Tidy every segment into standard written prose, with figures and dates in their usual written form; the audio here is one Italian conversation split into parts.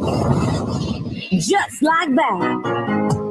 Just like that.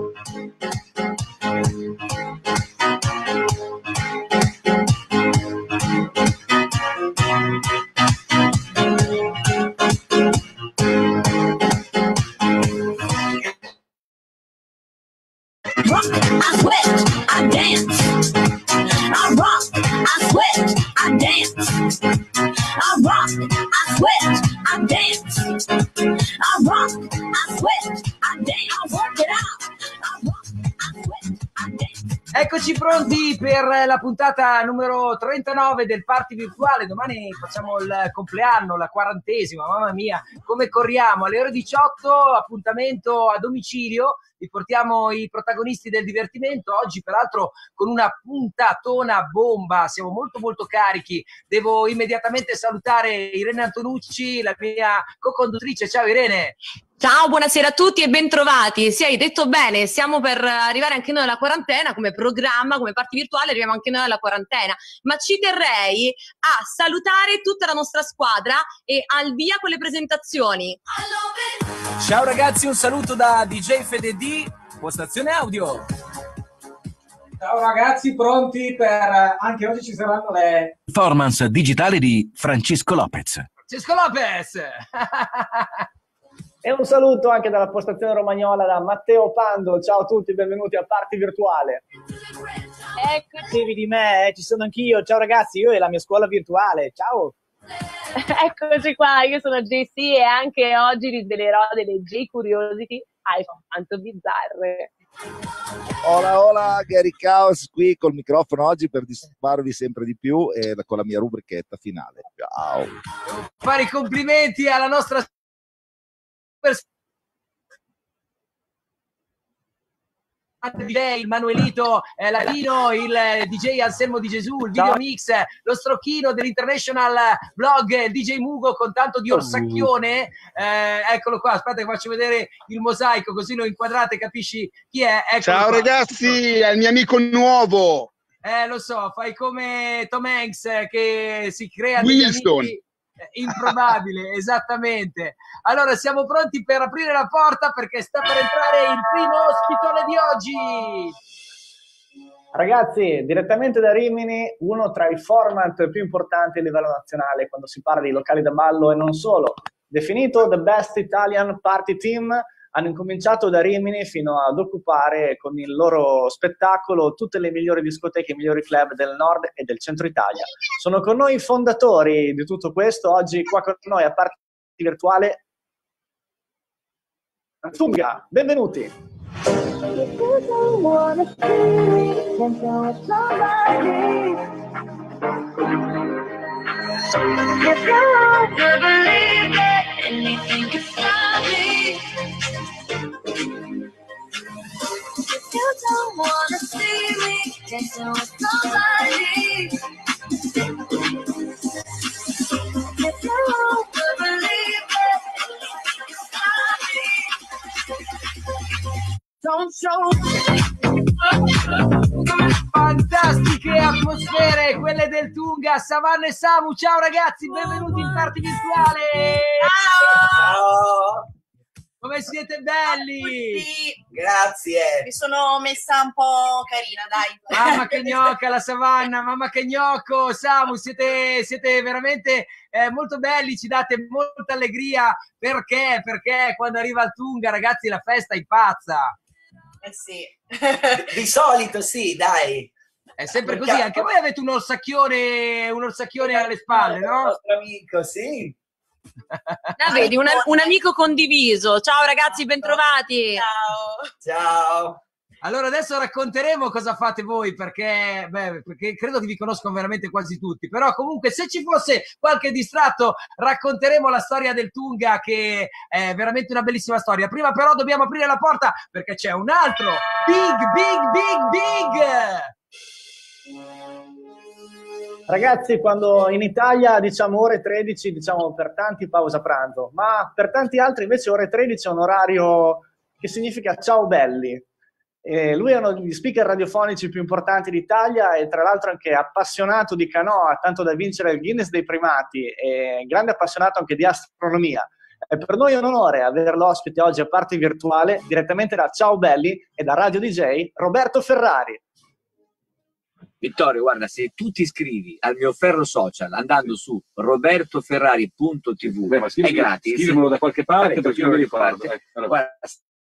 I sweat, I dance. I rock, I sweat, I dance. I rock, I sweat, I dance. I rock, I sweat, I dance. I work it out. I rock, I sweat, I dance. Eccoci pronti per la puntata numero 39 del Party Virtuale. Domani facciamo il compleanno, la 40ª, mamma mia, come corriamo. Alle ore 18, appuntamento a domicilio. Vi portiamo i protagonisti del divertimento, oggi peraltro con una puntatona bomba, siamo molto molto carichi. Devo immediatamente salutare Irene Antonucci, la mia co-conduttrice. Ciao Irene! Ciao, buonasera a tutti e bentrovati. Sì, hai detto bene, stiamo per arrivare anche noi alla quarantena, come programma, come Party Virtuale arriviamo anche noi alla quarantena, ma ci terrei a salutare tutta la nostra squadra e al via con le presentazioni. Ciao ragazzi, un saluto da DJ Fede D, postazione audio. Ciao ragazzi, pronti per anche oggi ci saranno le performance digitali di Francesco Lopez. Francesco Lopez! E un saluto anche dalla postazione romagnola da Matteo Pando. Ciao a tutti, benvenuti a Party Virtuale. Eccoci di me, ci sono anch'io. Ciao ragazzi, io e la mia scuola virtuale. Ciao. Eccoci qua, io sono JC e anche oggi rivelerò delle J-Curiosity alquanto bizzarre. Hola, Gary Chaos qui col microfono oggi per disturbarvi sempre di più e con la mia rubrichetta finale. Ciao. Fare i complimenti alla nostra DJ, il Manuelito Latino, il DJ Anselmo Di Gesù, il Video Mix, lo Strocchino dell'International Blog, il DJ Mugo con tanto di orsacchione. Eccolo qua, aspetta che faccio vedere il mosaico così lo inquadrate, capisci chi è. Eccolo Ciao qua. Ragazzi, è il mio amico nuovo. Lo so, fai come Tom Hanks che si crea Wilson. Degli amici. Improbabile, esattamente. Allora siamo pronti per aprire la porta perché sta per entrare il primo ospitone di oggi. Ragazzi, direttamente da Rimini, uno tra i format più importanti a livello nazionale quando si parla di locali da ballo e non solo. Definito The Best Italian Party Team, hanno incominciato da Rimini fino ad occupare con il loro spettacolo tutte le migliori discoteche, i migliori club del nord e del centro Italia. Sono con noi i fondatori di tutto questo, oggi qua con noi a Party Virtuale. Tunga, benvenuti! You don't wanna see me dancing with somebody. If you don't believe it, don't show. Fantastiche atmosfere quelle del Tunga, Savanna e Samu. Ciao ragazzi, benvenuti in Party Virtuale. Ciao. Come siete belli! Grazie. Mi sono messa un po' carina, dai. Mamma che gnocca la Savanna, mamma che gnocco! Samu, siete veramente molto belli, ci date molta allegria. Perché? Perché quando arriva il Tunga, ragazzi, la festa impazza. Sì. Di solito sì, dai. È sempre così, anche voi avete un orsacchione alle spalle, no? Il nostro amico, sì. Ah, vedi, un amico condiviso. Ciao ragazzi, bentrovati. Ciao. Allora adesso racconteremo cosa fate voi perché credo che vi conoscono veramente quasi tutti, però comunque se ci fosse qualche distratto racconteremo la storia del Tunga che è veramente una bellissima storia. Prima però dobbiamo aprire la porta perché c'è un altro big. Ragazzi, quando in Italia diciamo ore 13, diciamo per tanti pausa pranzo, ma per tanti altri invece ore 13 è un orario che significa ciao belli. Lui è uno degli speaker radiofonici più importanti d'Italia e tra l'altro anche appassionato di canoa, tanto da vincere il Guinness dei primati e grande appassionato anche di astronomia. È per noi un onore averlo ospite oggi a Party Virtuale direttamente da Ciao Belli e da Radio DJ Roberto Ferrari. Vittorio, guarda, se tu ti iscrivi al mio ferro social andando su robertoferrari.tv è gratis. Scrivimelo da qualche parte perché io mi ricordo. Guarda,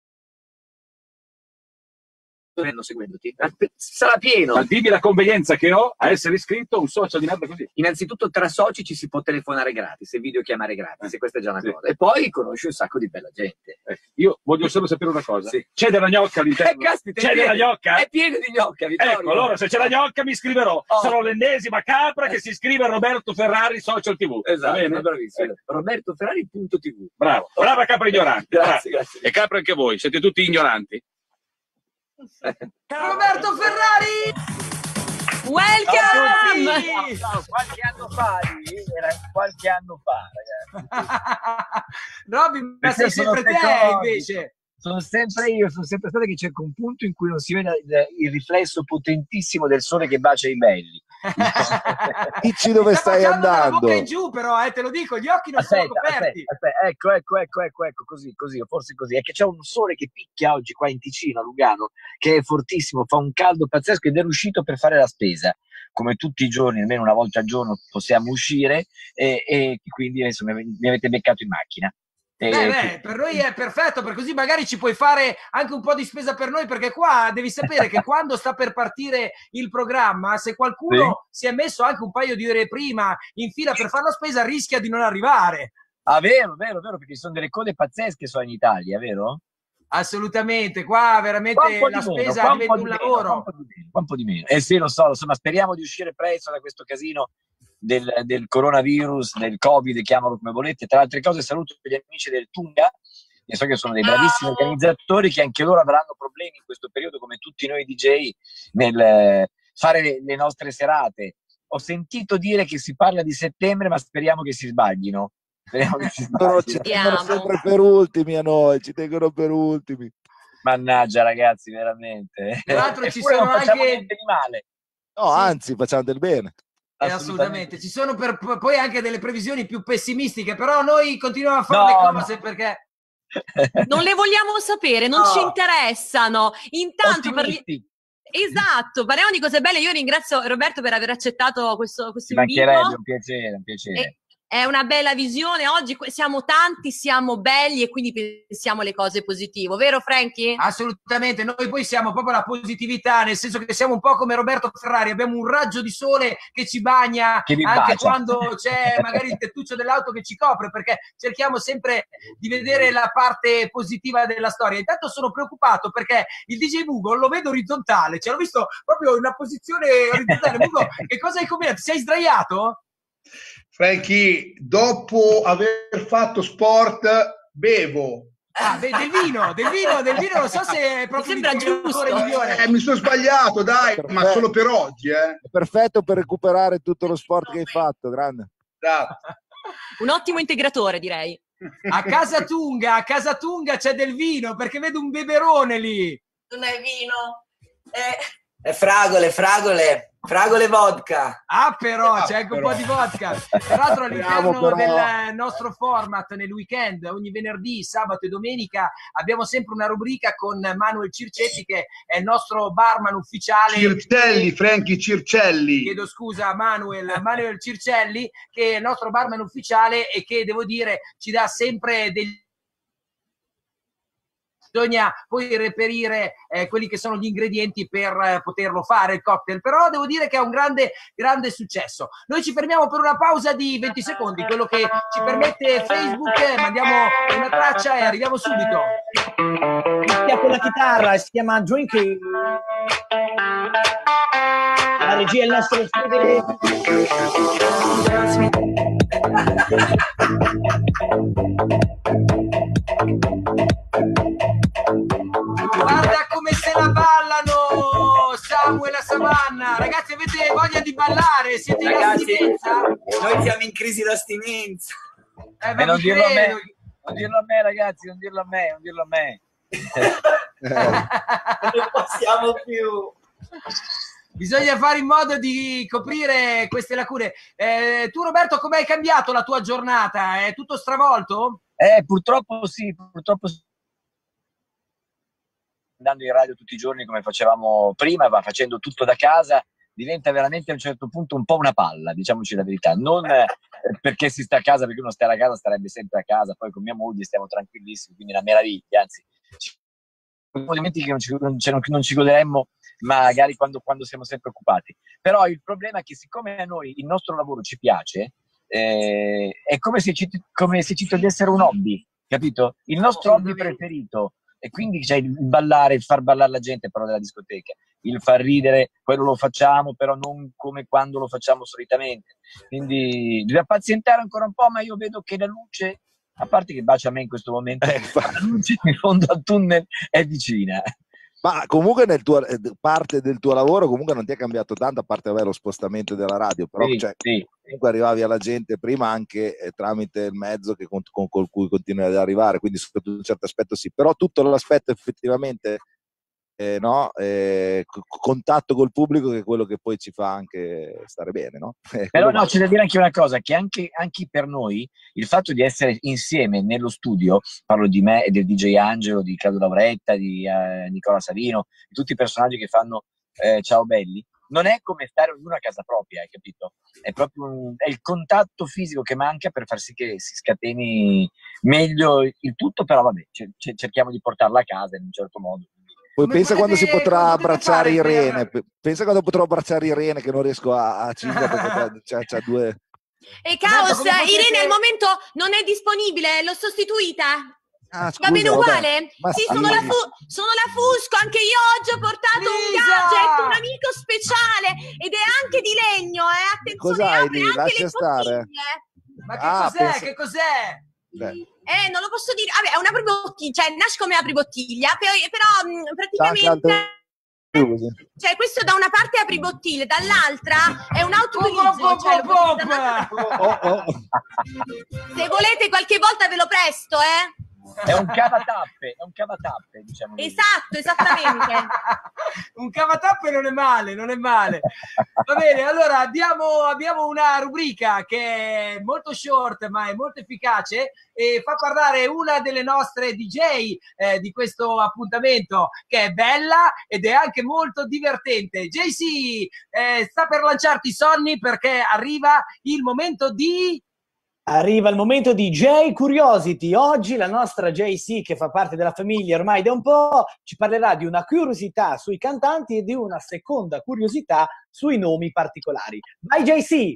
seguendoti. Sarà pieno. Ma dimmi la convenienza che ho a essere iscritto a un social di merda così. Innanzitutto tra soci ci si può telefonare gratis e videochiamare gratis, e questa è già una cosa. E poi conosci un sacco di bella gente. Io voglio solo sapere una cosa. Sì. C'è della gnocca all'interno? Caspita, c'è della gnocca? È pieno di gnocca, Vittorio. Ecco, allora se c'è la gnocca mi iscriverò. Sarò l'ennesima capra che si iscrive a Roberto Ferrari Social TV. Esatto, va bene? bravissimo. robertoferrari.tv. Bravo, brava capra ignorante. Grazie, grazie. E capra anche voi, siete tutti ignoranti. Roberto Ferrari! Welcome! No, qualche anno fa, ragazzi. Robby, ma Perché sei sono sempre te stato- invece. Sono sempre io, sono sempre stato che cerco un punto in cui non si vede il riflesso potentissimo del sole che bacia i belli. Dici dove Sta stai facendo la andando. bocca in giù però, te lo dico, gli occhi non sono coperti. Ecco, così, forse così. È che c'è un sole che picchia oggi qua in Ticino, a Lugano, che è fortissimo, fa un caldo pazzesco ed è uscito per fare la spesa. Come tutti i giorni, almeno una volta al giorno possiamo uscire e quindi adesso mi avete beccato in macchina. Per noi è perfetto, per così magari ci puoi fare anche un po' di spesa per noi, perché qua devi sapere che quando sta per partire il programma, se qualcuno si è messo anche un paio di ore prima in fila per fare la spesa, rischia di non arrivare. Ah, vero, perché ci sono delle code pazzesche in Italia, vero? Assolutamente, qua veramente la spesa diventa un lavoro. Un po' di meno. Sì, lo so, ma speriamo di uscire presto da questo casino del coronavirus, del Covid, chiamalo come volete. Tra le altre cose saluto gli amici del Tunga, che so che sono dei bravissimi organizzatori, che anche loro avranno problemi in questo periodo, come tutti noi DJ, nel fare le nostre serate. Ho sentito dire che si parla di settembre, ma speriamo che si sbaglino. Però ci tengono sempre per ultimi a noi, ci tengono per ultimi. Mannaggia ragazzi, veramente. Tra l'altro ci Eppure sono non facciamo anche niente di male. No, anzi, facciamo del bene. Assolutamente, ci sono poi anche delle previsioni più pessimistiche, però noi continuiamo a fare le cose perché non le vogliamo sapere, non ci interessano. Intanto esatto, parliamo di cose belle. Io ringrazio Roberto per aver accettato questo Ci invito. mancherebbe, un piacere. È una bella visione. Oggi siamo tanti, siamo belli e quindi pensiamo le cose positive, vero Franky? Assolutamente, noi poi siamo proprio la positività, nel senso che siamo un po' come Roberto Ferrari, abbiamo un raggio di sole che ci bagna anche quando c'è magari il tettuccio dell'auto che ci copre, perché cerchiamo sempre di vedere la parte positiva della storia. Intanto sono preoccupato perché il DJ Mugo lo vedo orizzontale, l'ho visto proprio in una posizione orizzontale. Mugo, che cosa hai combinato? Sei sdraiato? Franky, dopo aver fatto sport, bevo. Del vino, non so se è proprio l'integratore migliore. Mi sono sbagliato, dai, Perfetto. ma solo per oggi, È perfetto per recuperare tutto lo sport che hai fatto, grande. Un ottimo integratore, direi. A casa Tunga c'è del vino, perché vedo un beberone lì. Non è vino. È fragole vodka. Però c'è anche un po' di vodka. Tra l'altro all'interno del nostro format nel weekend, ogni venerdì, sabato e domenica abbiamo sempre una rubrica con Manuel Circetti, che è il nostro barman ufficiale. Circelli, Franky Circelli. Chiedo scusa, Manuel Circelli, che è il nostro barman ufficiale e che, devo dire, ci dà sempre degli... Bisogna poi reperire quelli che sono gli ingredienti per poterlo fare il cocktail, però devo dire che è un grande successo. Noi ci fermiamo per una pausa di 20 secondi, quello che ci permette Facebook, mandiamo una traccia e arriviamo subito. Con la chitarra, si chiama Drinking. La regia è il nostro Federico. Guarda come se la ballano Samuel e Savanna. Ragazzi, avete voglia di ballare? Siete in astinenza? Noi siamo in crisi d'astinenza. Non dirlo a me, ragazzi, non dirlo a me. Non possiamo più. Bisogna fare in modo di coprire queste lacune. Tu Roberto, come hai cambiato la tua giornata? È tutto stravolto? Purtroppo sì, andando in radio tutti i giorni come facevamo prima, va facendo tutto da casa, diventa veramente a un certo punto un po' una palla, diciamoci la verità. Non perché si sta a casa, perché uno stare a casa starebbe sempre a casa, poi con mia moglie stiamo tranquillissimi, quindi è una meraviglia, anzi, momenti che non ci goderemmo magari quando siamo sempre occupati. Però il problema è che siccome a noi il nostro lavoro ci piace, è come se ci togliessero un hobby, capito? Il nostro hobby preferito. E quindi c'è il ballare, il far ballare la gente, però della discoteca, il far ridere, quello lo facciamo, però non come quando lo facciamo solitamente. Quindi bisogna pazientare ancora un po', ma io vedo che la luce, a parte che bacia a me in questo momento, la luce in fondo al tunnel è vicina. Ma comunque parte del tuo lavoro comunque non ti è cambiato tanto, a parte lo spostamento della radio, però comunque arrivavi alla gente prima anche tramite il mezzo con cui continui ad arrivare, quindi sotto un certo aspetto sì, però tutto l'aspetto effettivamente contatto col pubblico, che è quello che poi ci fa anche stare bene, no? Però no, c'è da dire anche una cosa, che anche per noi il fatto di essere insieme nello studio, parlo di me e del DJ Angelo, di Claudio Lauretta, di Nicola Savino, di tutti i personaggi che fanno Ciao Belli, non è come stare ognuno a casa propria, hai capito? È proprio è il contatto fisico che manca per far sì che si scateni meglio il tutto, però vabbè, cerchiamo di portarla a casa in un certo modo. Poi pensa quando si potrà abbracciare Irene, pensa quando potrò abbracciare Irene, che non riesco a cinque perché c'ha due... E Caos, Irene al momento non è disponibile, l'ho sostituita. Scusa, va bene uguale? Sì, sono la Fusco, anche io oggi ho portato un gadget, un amico speciale, ed è anche di legno, attenzione, cos'hai apre lì? anche Lascia le stare. bottiglie. Ma che cos'è? Che cos'è? Non lo posso dire, vabbè, è un apribottiglia, cioè nasce come apribottiglia, però praticamente... Cioè, questo da una parte è apribottiglie, dall'altra è un autoutilizzo. Se volete qualche volta ve lo presto, È un cavatappe, diciamo. Esatto, esattamente. Un cavatappe non è male. Va bene, allora abbiamo una rubrica che è molto short ma è molto efficace e fa parlare una delle nostre DJ di questo appuntamento, che è bella ed è anche molto divertente. JC sta per lanciarti i sonni, perché arriva il momento di... Arriva il momento di J Curiosity. Oggi la nostra JC, che fa parte della famiglia ormai da un po', ci parlerà di una curiosità sui cantanti e di una seconda curiosità sui nomi particolari. Vai JC!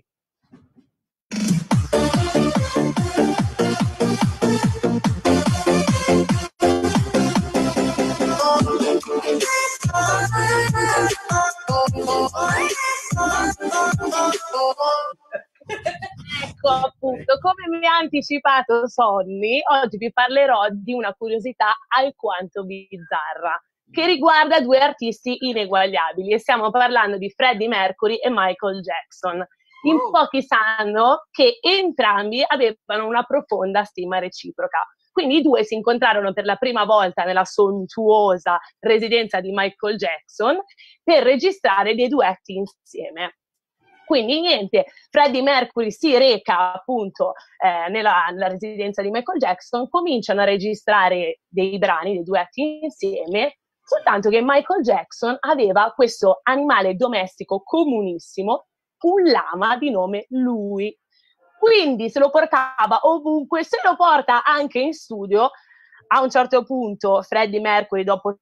Ecco, appunto, come mi ha anticipato Sonny, oggi vi parlerò di una curiosità alquanto bizzarra che riguarda due artisti ineguagliabili, e stiamo parlando di Freddie Mercury e Michael Jackson. In pochi sanno che entrambi avevano una profonda stima reciproca. Quindi i due si incontrarono per la prima volta nella sontuosa residenza di Michael Jackson per registrare dei duetti insieme. Quindi niente, Freddie Mercury si reca appunto nella residenza di Michael Jackson, cominciano a registrare dei brani, dei duetti insieme, soltanto che Michael Jackson aveva questo animale domestico comunissimo, un lama di nome Louie. Quindi se lo portava ovunque, se lo porta anche in studio. A un certo punto Freddie Mercury, dopo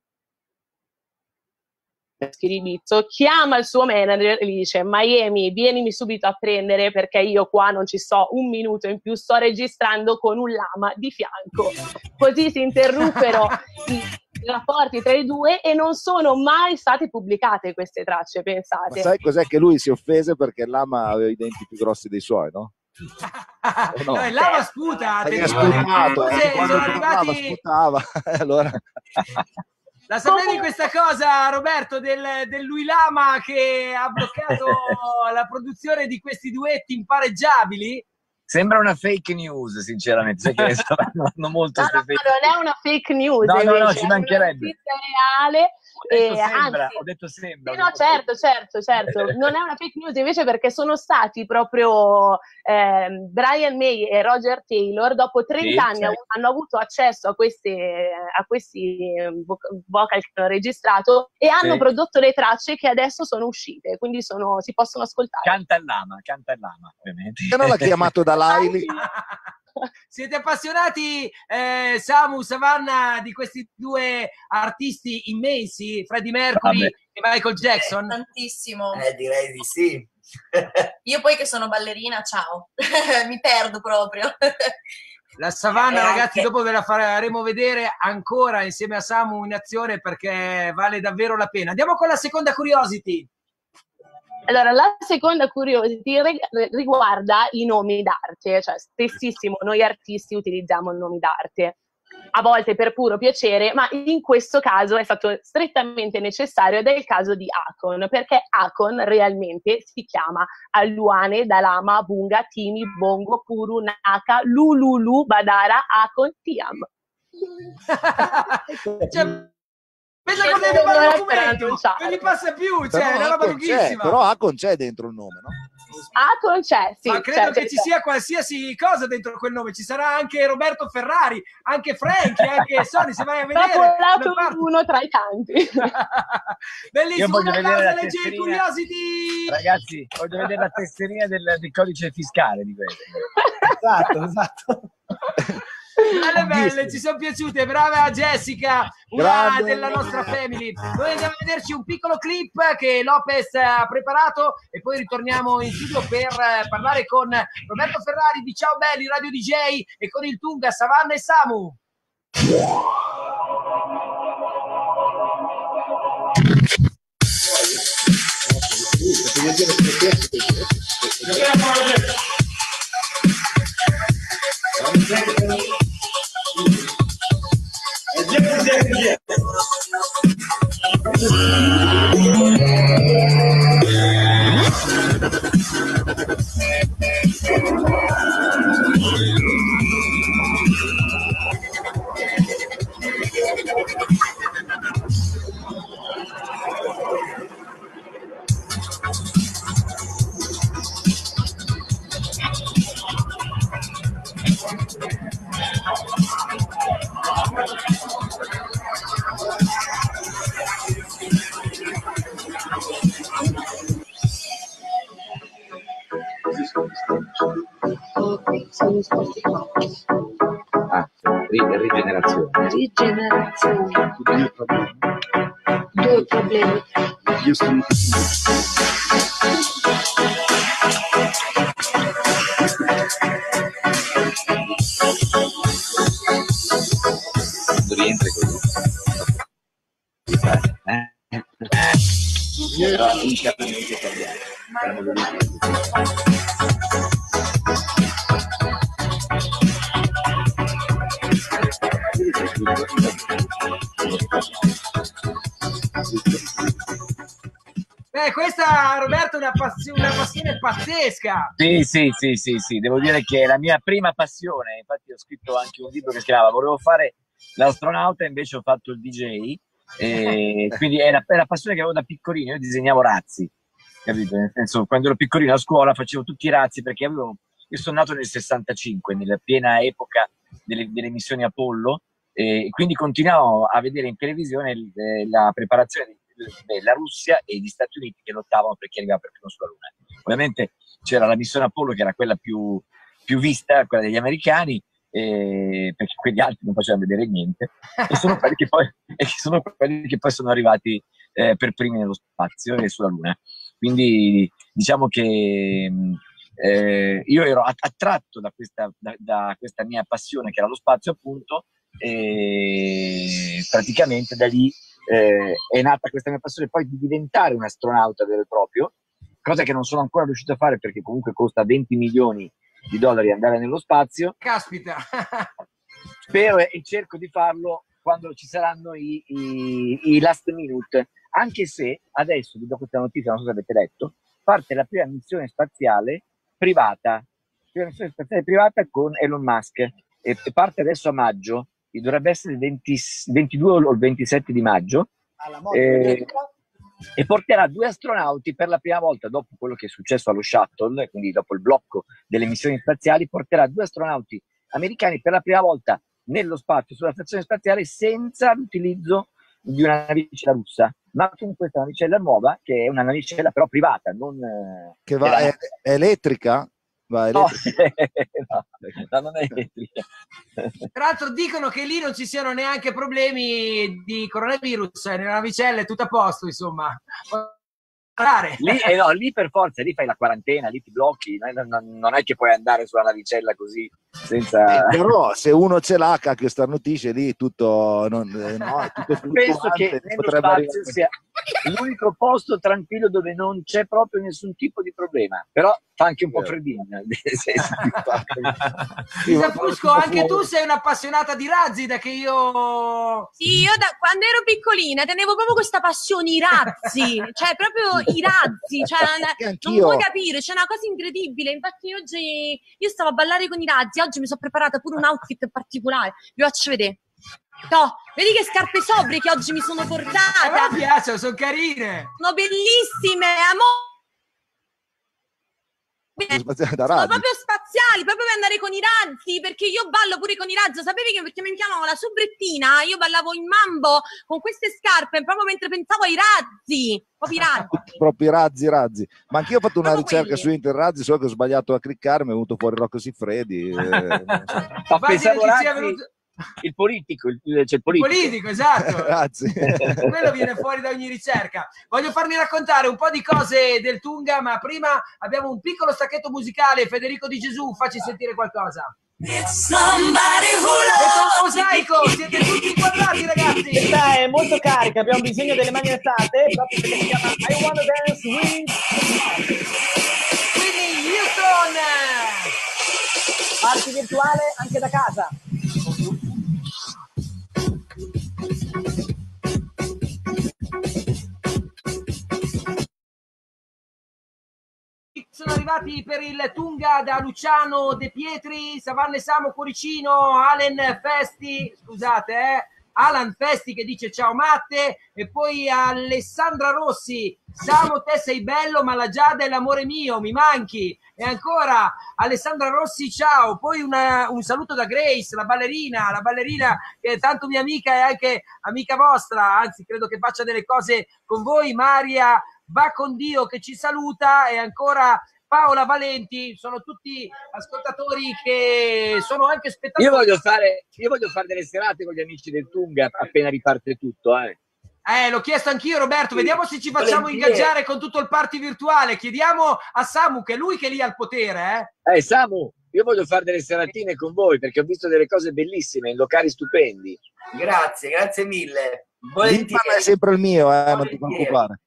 schiribizzo, chiama il suo manager e gli dice: Miami, vienimi subito a prendere, perché io qua non ci sto un minuto in più, sto registrando con un lama di fianco. Così si interruppero i rapporti tra i due e non sono mai state pubblicate queste tracce, pensate. Ma sai cos'è? Che lui si offese perché il lama aveva i denti più grossi dei suoi, no? No, il lama sputa, sputato, sono arrivati... sputava. Allora... La sapevi questa cosa, Roberto, del Louie Lama che ha bloccato la produzione di questi duetti impareggiabili? Sembra una fake news, sinceramente. Sai che hanno molto non è una fake news, no, invece, ci mancherebbe. è una notizia reale Ho detto sembra. No, certo. Non è una fake news invece, perché sono stati proprio Brian May e Roger Taylor, dopo 30 anni hanno avuto accesso a questi vocal che hanno registrato e hanno prodotto le tracce che adesso sono uscite, quindi si possono ascoltare. Canta il lama, ovviamente. Che non l'ha chiamato Dalai? Siete appassionati, Samu, Savannah, di questi due artisti immensi, Freddie Mercury e Michael Jackson? Tantissimo. Direi di sì. Io poi che sono ballerina, ciao, mi perdo proprio. La Savannah, ragazzi, dopo ve la faremo vedere ancora insieme a Samu in azione, perché vale davvero la pena. Andiamo con la seconda curiosity. Allora, la seconda curiosity riguarda i nomi d'arte, cioè spessissimo noi artisti utilizziamo i nomi d'arte, a volte per puro piacere, ma in questo caso è stato strettamente necessario, ed è il caso di Akon, perché Akon realmente si chiama Aluane Dalama Bunga Timi Bongo Puru Naka Lululu Badara Akon Tiam. Pensa che devi fare il documento, non gli passa più, cioè è una roba lunghissima. Però Akon c'è dentro il nome, no? Akon c'è, sì. Ma credo che ci sia qualsiasi cosa dentro quel nome, ci sarà anche Roberto Ferrari, anche Frankie, anche Sony, se vai a vedere. Uno tra i tanti. Bellissimo, voglio vedere la J Curiosity. Ragazzi, voglio vedere la tesserina del codice fiscale di questo. Esatto. Belle, ci sono piaciute, brava Jessica, una della nostra family. Noi andiamo a vederci un piccolo clip che Lopez ha preparato e poi ritorniamo in studio per parlare con Roberto Ferrari di Ciao Belli, Radio DJ, e con il Tunga, Savannah e Samu. Rigenerazione. Due problemi. Io sono rientri così. Però internamente cambiare. Questa, Roberto, è una passione pazzesca. Sì, devo dire che è la mia prima passione. Infatti ho scritto anche un libro che si chiamava Volevo fare l'astronauta, invece ho fatto il DJ, quindi è la passione che avevo da piccolino. Io disegnavo razzi, capito? Nel senso, quando ero piccolino a scuola facevo tutti i razzi, perché io sono nato nel 65, nella piena epoca delle missioni Apollo, e quindi continuavo a vedere in televisione la preparazione della Russia e gli Stati Uniti che lottavano per chi arrivava per primo sulla Luna. Ovviamente c'era la missione Apollo, che era quella più vista, quella degli americani, perché quegli altri non facevano vedere niente, e sono quelli che poi sono arrivati per primi nello spazio e sulla Luna. Quindi diciamo che io ero attratto da questa mia passione, che era lo spazio, appunto, e praticamente da lì è nata questa mia passione poi di diventare un astronauta vero e proprio, cosa che non sono ancora riuscito a fare, perché comunque costa 20 milioni di dollari andare nello spazio. Caspita. Spero e cerco di farlo quando ci saranno i last minute, anche se adesso, vi do questa notizia, non so se avete letto, parte la prima missione spaziale privata con Elon Musk, e parte adesso a maggio, dovrebbe essere il 22 o il 27 di maggio, alla moda elettrica. E porterà 2 astronauti per la prima volta dopo quello che è successo allo Shuttle, quindi dopo il blocco delle missioni spaziali, porterà 2 astronauti americani per la prima volta nello spazio, sulla stazione spaziale, senza l'utilizzo di una navicella russa, ma con questa navicella nuova, che è una navicella però privata, non che va, è elettrica? Va no, elettrica. no, non è elettrica. Tra l'altro dicono che lì non ci siano neanche problemi di coronavirus, nella navicella è tutto a posto, insomma. Lì, no, lì per forza, lì fai la quarantena, lì ti blocchi, non è che puoi andare sulla navicella così senza... Però se uno ce l'ha, cacchio, starnutisce lì tutto, no, è tutto penso che nello spazio sia l'unico posto tranquillo dove non c'è proprio nessun tipo di problema, però fa anche un po' freddino. Lisa Fusco, anche tu sei un'appassionata di razzi, da che io... Sì, io quando ero piccolina tenevo proprio questa passione, i razzi, cioè proprio i razzi, cioè, non puoi capire, c'è una cosa incredibile. Infatti oggi io stavo a ballare con i razzi, oggi mi sono preparata pure un outfit particolare, vi faccio vedere. No, vedi che scarpe sobrie che oggi mi sono portata. Mi piacciono, sono carine. Sono bellissime, amore. Sono proprio spaziali, proprio per andare con i razzi, perché io ballo pure con i razzi. Sapevi che perché mi chiamavo la subrettina? Io ballavo in mambo con queste scarpe proprio mentre pensavo ai razzi. Proprio i razzi. Proprio razzi. Ma anch'io ho fatto una ricerca su internet razzi, solo che ho sbagliato a cliccare, mi è venuto fuori Rocco Siffredi. Pensavo il politico, c'è il politico, esatto. Quello viene fuori da ogni ricerca. Voglio farmi raccontare un po' di cose del Tunga, ma prima abbiamo un piccolo stacchetto musicale. Federico Di Gesù, facci sentire qualcosa. E con Mosaico siete tutti inquadrati, ragazzi. Questa è molto carica, abbiamo bisogno delle mani alzate, proprio perché si chiama I Wanna Dance with Whitney Houston. Party virtuale anche da casa. Sono arrivati per il Tunga da Luciano De Pietri, Savanne Samo Cuoricino, Alan Festi che dice ciao Matte, e poi Alessandra Rossi, Samo te sei bello ma la Giada è l'amore mio, mi manchi, e ancora Alessandra Rossi ciao, poi un saluto da Grace, la ballerina che è tanto mia amica e anche amica vostra, anzi credo che faccia delle cose con voi. Maria va con Dio che ci saluta, e ancora Paola Valenti, sono tutti ascoltatori che sono anche spettatori. Io voglio fare delle serate con gli amici del Tunga appena riparte tutto. L'ho chiesto anch'io, Roberto, vediamo se ci facciamo ingaggiare con tutto il party virtuale. Chiediamo a Samu, che è lui che è lì al potere. Samu, io voglio fare delle seratine con voi perché ho visto delle cose bellissime in locali stupendi. Grazie mille. Volentieri. È sempre il mio, non ti preoccupare.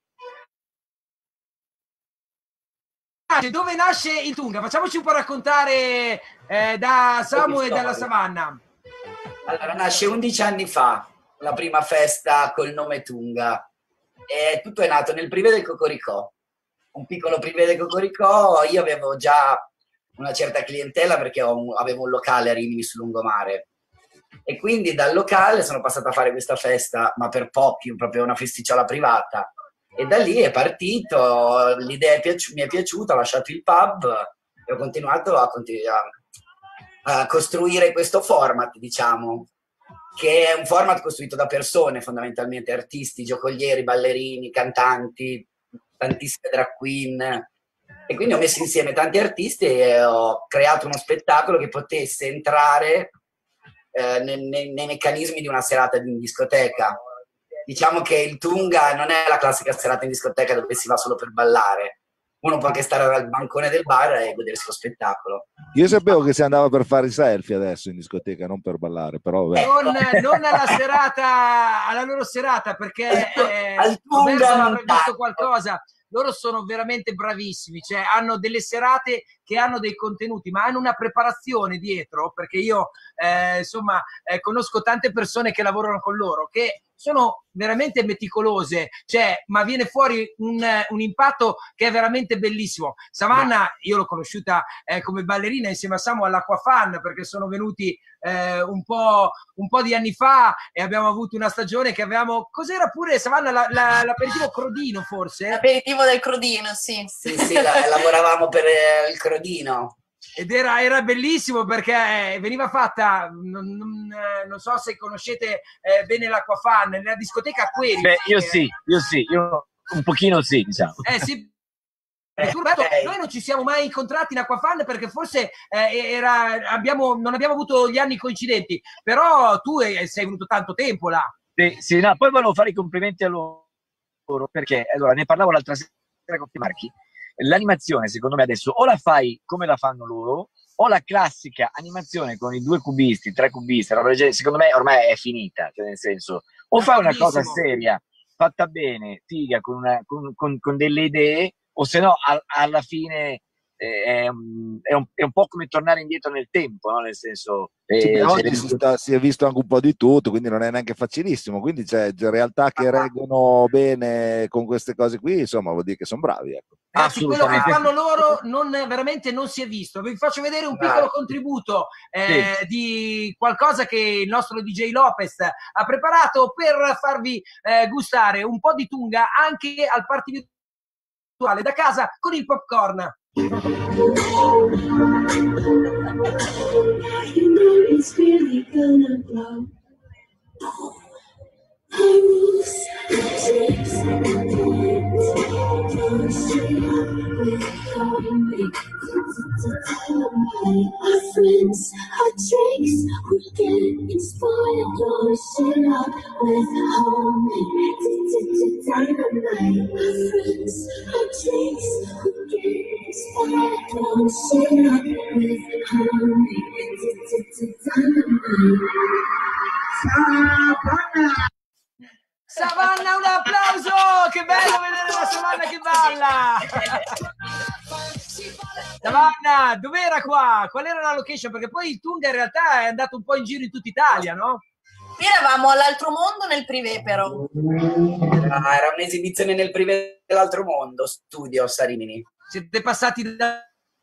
Dove nasce il Tunga? Facciamoci un po' raccontare da Samu e dalla Savanna. Allora, nasce 11 anni fa, la prima festa col nome Tunga. E tutto è nato nel privé del Cocoricò. Un piccolo privé del Cocoricò. Io avevo già una certa clientela perché avevo un locale a Rimini sul lungomare. E quindi dal locale sono passato a fare questa festa, ma per pochi, proprio una festicciola privata. E da lì è partito, l'idea mi è piaciuta, ho lasciato il pub e ho continuato a costruire questo format, diciamo, che è un format costruito da persone, fondamentalmente artisti, giocolieri, ballerini, cantanti, tantissime drag queen. E quindi ho messo insieme tanti artisti e ho creato uno spettacolo che potesse entrare nei meccanismi di una serata in discoteca. Diciamo che il Tunga non è la classica serata in discoteca dove si va solo per ballare. Uno può anche stare al bancone del bar e godersi lo spettacolo. Io sapevo che si andava per fare i selfie adesso in discoteca, non per ballare, però non alla serata, alla loro serata, perché al Tunga avrei visto qualcosa. Loro sono veramente bravissimi, cioè hanno delle serate che hanno dei contenuti, ma hanno una preparazione dietro, perché io conosco tante persone che lavorano con loro, che sono veramente meticolose, cioè, ma viene fuori un impatto che è veramente bellissimo. Savannah, io l'ho conosciuta come ballerina insieme a Samu all'Acquafan, perché sono venuti un po' di anni fa e abbiamo avuto una stagione che avevamo, cos'era pure Savannah, l'aperitivo Crodino forse? L'aperitivo del Crodino, sì. Sì, lavoravamo per il Crodino. Ed era bellissimo perché veniva fatta, non so se conoscete bene l'Acquafan, nella discoteca Aquarius. Beh, io un pochino sì, diciamo. Sì. Roberto, noi non ci siamo mai incontrati in Acquafan perché forse non abbiamo avuto gli anni coincidenti, però tu sei venuto tanto tempo là. Sì, no, poi volevo fare i complimenti a loro perché, allora, ne parlavo l'altra sera con Marchi. L'animazione secondo me adesso o la fai come la fanno loro o la classica animazione con i 2 cubisti, 3 cubisti, secondo me ormai è finita, cioè nel senso o fai una cosa seria, fatta bene, figa, con delle idee, o se no alla fine è un po' come tornare indietro nel tempo, no? Nel senso oggi si è visto anche un po' di tutto, quindi non è neanche facilissimo, quindi c'è realtà che reggono bene con queste cose qui, insomma vuol dire che sono bravi, ecco. Ragazzi, quello che fanno loro veramente non si è visto. Vi faccio vedere un piccolo contributo di qualcosa che il nostro DJ Lopez ha preparato per farvi gustare un po' di tunga anche al party virtuale da casa con il popcorn. It's really gonna blow. Our friends, our drinks, we get inspired. Don't shit up with homemade dynamite. Our friends, our drinks, we get inspired. Don't shit up with homemade dynamite. Savannah, un applauso! Che bello vedere la Savannah che balla! Savannah, dov'era qua? Qual era la location? Perché poi il Tunga in realtà è andato un po' in giro in tutta Italia, no? Qui eravamo all'Altro Mondo nel privé, però. Era un'esibizione nel privé dell'Altro Mondo, studio a Rimini. Siete passati da...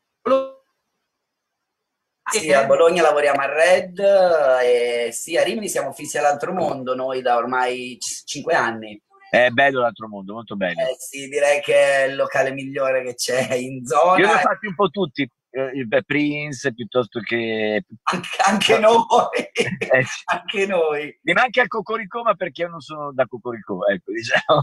Sì, a Bologna lavoriamo a Red e sì, a Rimini siamo fissi all'Altro Mondo noi da ormai 5 anni. È bello l'Altro Mondo, molto bello. Sì, direi che è il locale migliore che c'è in zona. Io ne ho fatti un po' tutti, il Prince piuttosto che... Anche noi, anche noi. Mi manca il Cocorico, ma perché io non sono da Cocorico, ecco, diciamo.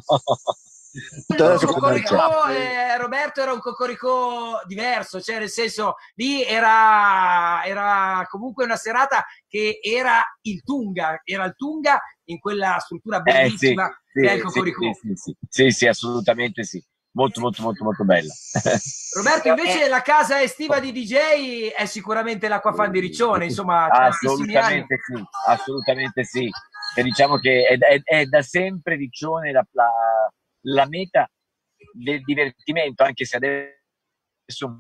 Roberto era un Cocorico diverso, cioè nel senso lì era comunque una serata che era il Tunga in quella struttura bellissima che è il Cocorico. Sì, assolutamente sì, molto bella. Roberto, invece la casa estiva di DJ è sicuramente l'Acquafan di Riccione, insomma. Assolutamente sì, e diciamo che è da sempre Riccione la meta del divertimento, anche se adesso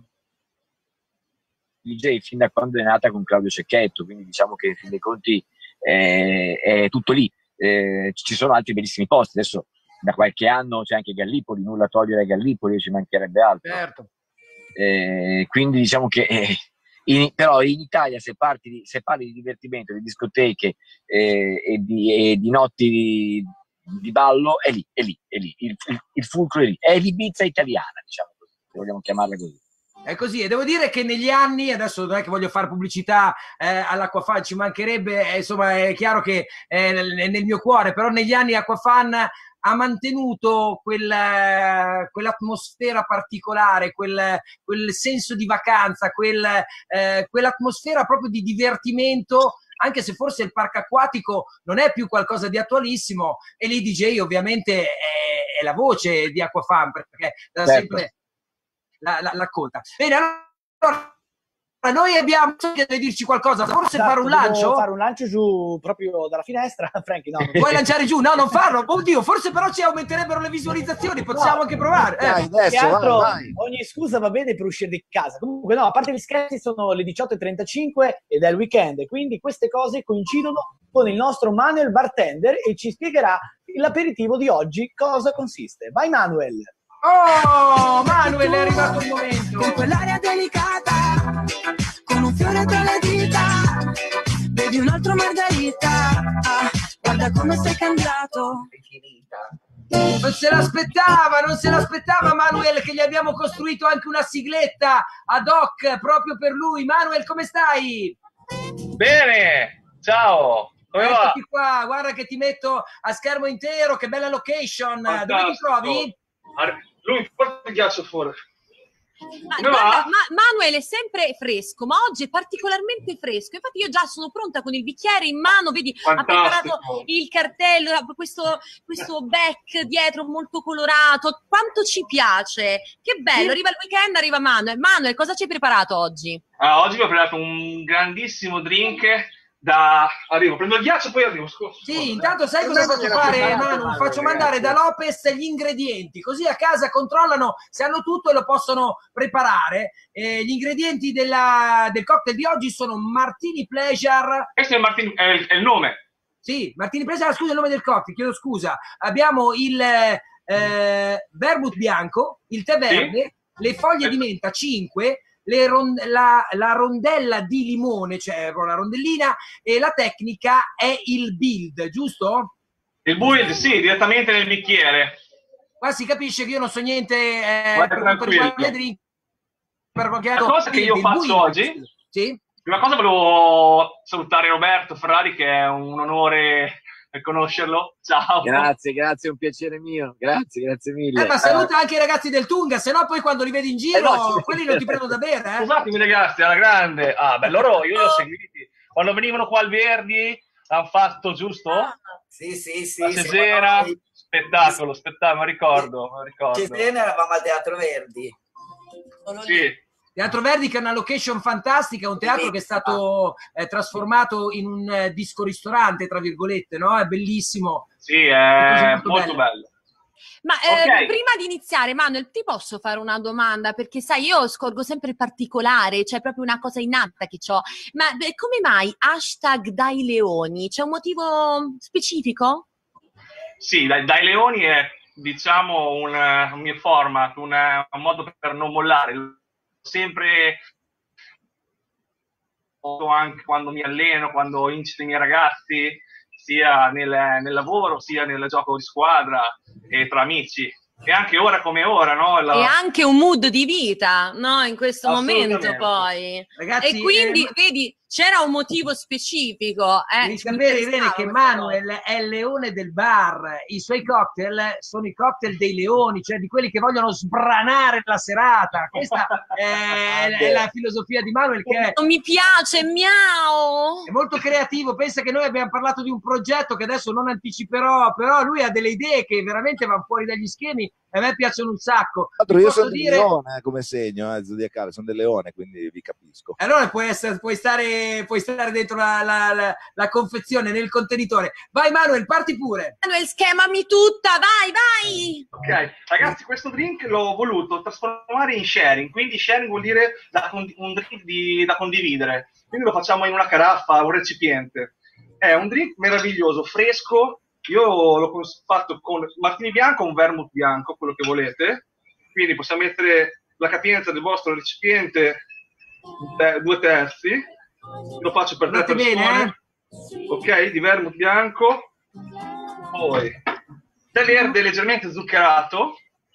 DJ fin da quando è nata con Claudio Cecchetto, quindi diciamo che in fin dei conti è tutto lì. Ci sono altri bellissimi posti, adesso da qualche anno c'è anche Gallipoli, nulla togliere a Gallipoli, ci mancherebbe altro. Certo. Quindi diciamo che però in Italia se parli di divertimento, di discoteche e di notti di ballo, è lì, il fulcro è lì, è l'Ibiza italiana, diciamo così, se vogliamo chiamarla così. È così, e devo dire che negli anni, adesso non è che voglio fare pubblicità all'Acquafan, ci mancherebbe, insomma è chiaro che è nel mio cuore, però negli anni Acquafan ha mantenuto quell'atmosfera particolare, quel senso di vacanza, quell'atmosfera proprio di divertimento, anche se forse il parco acquatico non è più qualcosa di attualissimo, e lì DJ ovviamente è la voce di Acquafan, perché da sempre la conta. Bene, allora Noi abbiamo che deve dirci qualcosa, forse fare un lancio? Fare un lancio giù proprio dalla finestra, Franky, no. Vuoi lanciare giù? No, non farlo. Oddio, forse però ci aumenterebbero le visualizzazioni, possiamo anche provare. Dai, adesso, Che altro, vai. ogni scusa va bene per uscire di casa. Comunque no, a parte gli scherzi, sono le 18:35 ed è il weekend, quindi queste cose coincidono con il nostro Manuel bartender e ci spiegherà l'aperitivo di oggi cosa consiste. Vai Manuel! Oh, Manuel, è arrivato il momento. Con quell'aria delicata, con un fiore tra le dita, bevi un altro margarita, guarda come sei cambiato. Non se l'aspettava Manuel, che gli abbiamo costruito anche una sigletta ad hoc proprio per lui. Manuel, come stai? Bene, ciao, come va? Eccoti qua, guarda che ti metto a schermo intero, che bella location. Fantastico. Dove ti trovi? Lui porta il ghiaccio fuori. Guarda, Manuel è sempre fresco, ma oggi è particolarmente fresco. Infatti io già sono pronta con il bicchiere in mano, vedi, ha preparato il cartello, questo back dietro molto colorato. Quanto ci piace! Che bello, arriva il weekend, arriva Manuel. Manuel, cosa ci hai preparato oggi? Oggi vi ho preparato un grandissimo drink Arrivo, prendo il ghiaccio, poi arrivo. Sì, intanto sai cosa faccio fare, Manu? Faccio mandare da Lopez gli ingredienti, così a casa controllano se hanno tutto e lo possono preparare. Gli ingredienti del cocktail di oggi sono Martini Pleasure. Questo è il nome. Sì, Martini Pleasure, scusa il nome del cocktail, chiedo scusa. Abbiamo il vermouth bianco, il tè verde, le foglie di menta 5, la rondella di limone, cioè la rondellina, e la tecnica è il build, giusto? Il build, sì, direttamente nel bicchiere. Qua si capisce che io non so niente per quanto riguarda le drink. La cosa che io faccio oggi, sì? Prima cosa volevo salutare Roberto Ferrari, che è un onore conoscerlo. Ciao. Grazie, è un piacere mio. Grazie mille. Ma saluta anche i ragazzi del Tunga, se no poi quando li vedi in giro, quelli non ti prendono da bere. Scusatemi ragazzi, alla grande. Loro io li ho seguiti. Quando venivano qua al Verdi, l'hanno fatto, giusto? Sì. La Cesena, spettacolo, mi ricordo. Cesena eravamo al Teatro Verdi. Sì. Teatro Verdi, che è una location fantastica, un teatro che è stato trasformato in un disco-ristorante, tra virgolette, no? È bellissimo. Sì, è molto bello. Ma prima di iniziare, Manuel, ti posso fare una domanda? Perché sai, io scorgo sempre il particolare, c'è proprio una cosa innata che ho. Ma come mai #DaiLeoni? C'è un motivo specifico? Sì, Dai Leoni è, diciamo, un mio format, un modo per non mollare. Sempre, anche quando mi alleno, quando incito i miei ragazzi, sia nel lavoro, sia nel gioco di squadra e tra amici. E anche ora come ora, no? E anche un mood di vita, no? In questo momento poi. Ragazzi, e quindi, vedi, c'era un motivo specifico. Devi sapere, Irene, che Manuel è il leone del bar. I suoi cocktail sono i cocktail dei leoni, cioè di quelli che vogliono sbranare la serata. Questa è la filosofia di Manuel, che non mi piace, miau! È molto creativo. Pensa che noi abbiamo parlato di un progetto che adesso non anticiperò, però lui ha delle idee che veramente vanno fuori dagli schemi e a me piacciono un sacco. Io sono del leone come segno zodiacale, sono del leone, quindi vi capisco. Allora puoi stare dentro la confezione, nel contenitore. Vai Manuel, parti pure. Manuel, schemami tutta, vai! Ok, ragazzi, questo drink l'ho voluto trasformare in sharing, quindi sharing vuol dire un drink da condividere, quindi lo facciamo in una caraffa, un recipiente. È un drink meraviglioso, fresco. Io l'ho fatto con martini bianco o un vermouth bianco, quello che volete, quindi possiamo mettere la capienza del vostro recipiente 2/3, lo faccio per 3 persone, ok, di vermouth bianco, poi tè verde leggermente zuccherato,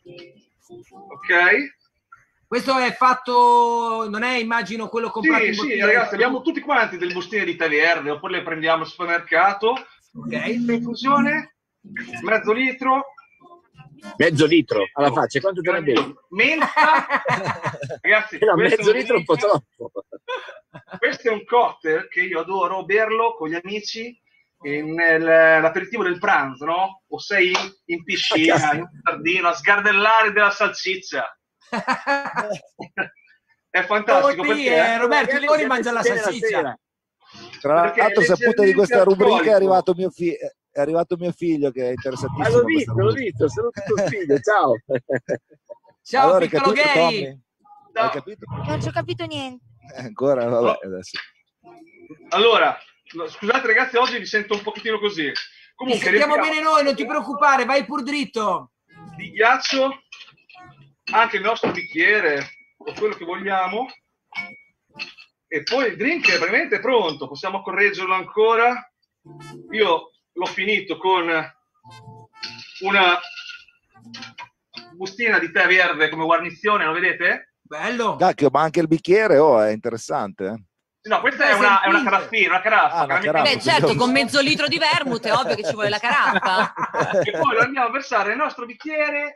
ok. Questo è fatto, non è, immagino, quello comprato in bottiglia? Sì, ragazzi, abbiamo tutti quanti delle bustine di tè verde, oppure le prendiamo al supermercato. Ok. Infusione, mezzo litro alla faccia, quanto te ne bevi? Menta. Ragazzi, no, mezzo litro è un po' troppo. Questo è un cocktail che io adoro berlo con gli amici nell'aperitivo del pranzo, no? O sei in piscina, in giardino, a sgardellare della salsiccia. È fantastico perché Roberto Leoni mangia la salsiccia. Tra l'altro, saputo di questa rubrica è arrivato mio figlio che è interessatissimo. L'ho visto, saluto tuo figlio, ciao. Ciao, allora, piccolo capito, Gary. Tommy? Hai capito? Non ci ho capito niente. Ancora? Vabbè, adesso. Allora, scusate ragazzi, oggi vi sento un pochettino così. Ti Comunque, sentiamo bene noi, non ti preoccupare, vai pur dritto. Di ghiaccio, anche il nostro bicchiere, o quello che vogliamo. E poi il drink è veramente pronto, possiamo correggerlo ancora. Io l'ho finito con una bustina di tè verde come guarnizione, lo vedete? Bello. Cacchio, ma anche il bicchiere, è interessante. No, questa è una caraffina, una caraffa. una caraffa. Beh, certo, con mezzo litro di vermouth è ovvio che ci vuole la caraffa. E poi lo andiamo a versare nel nostro bicchiere.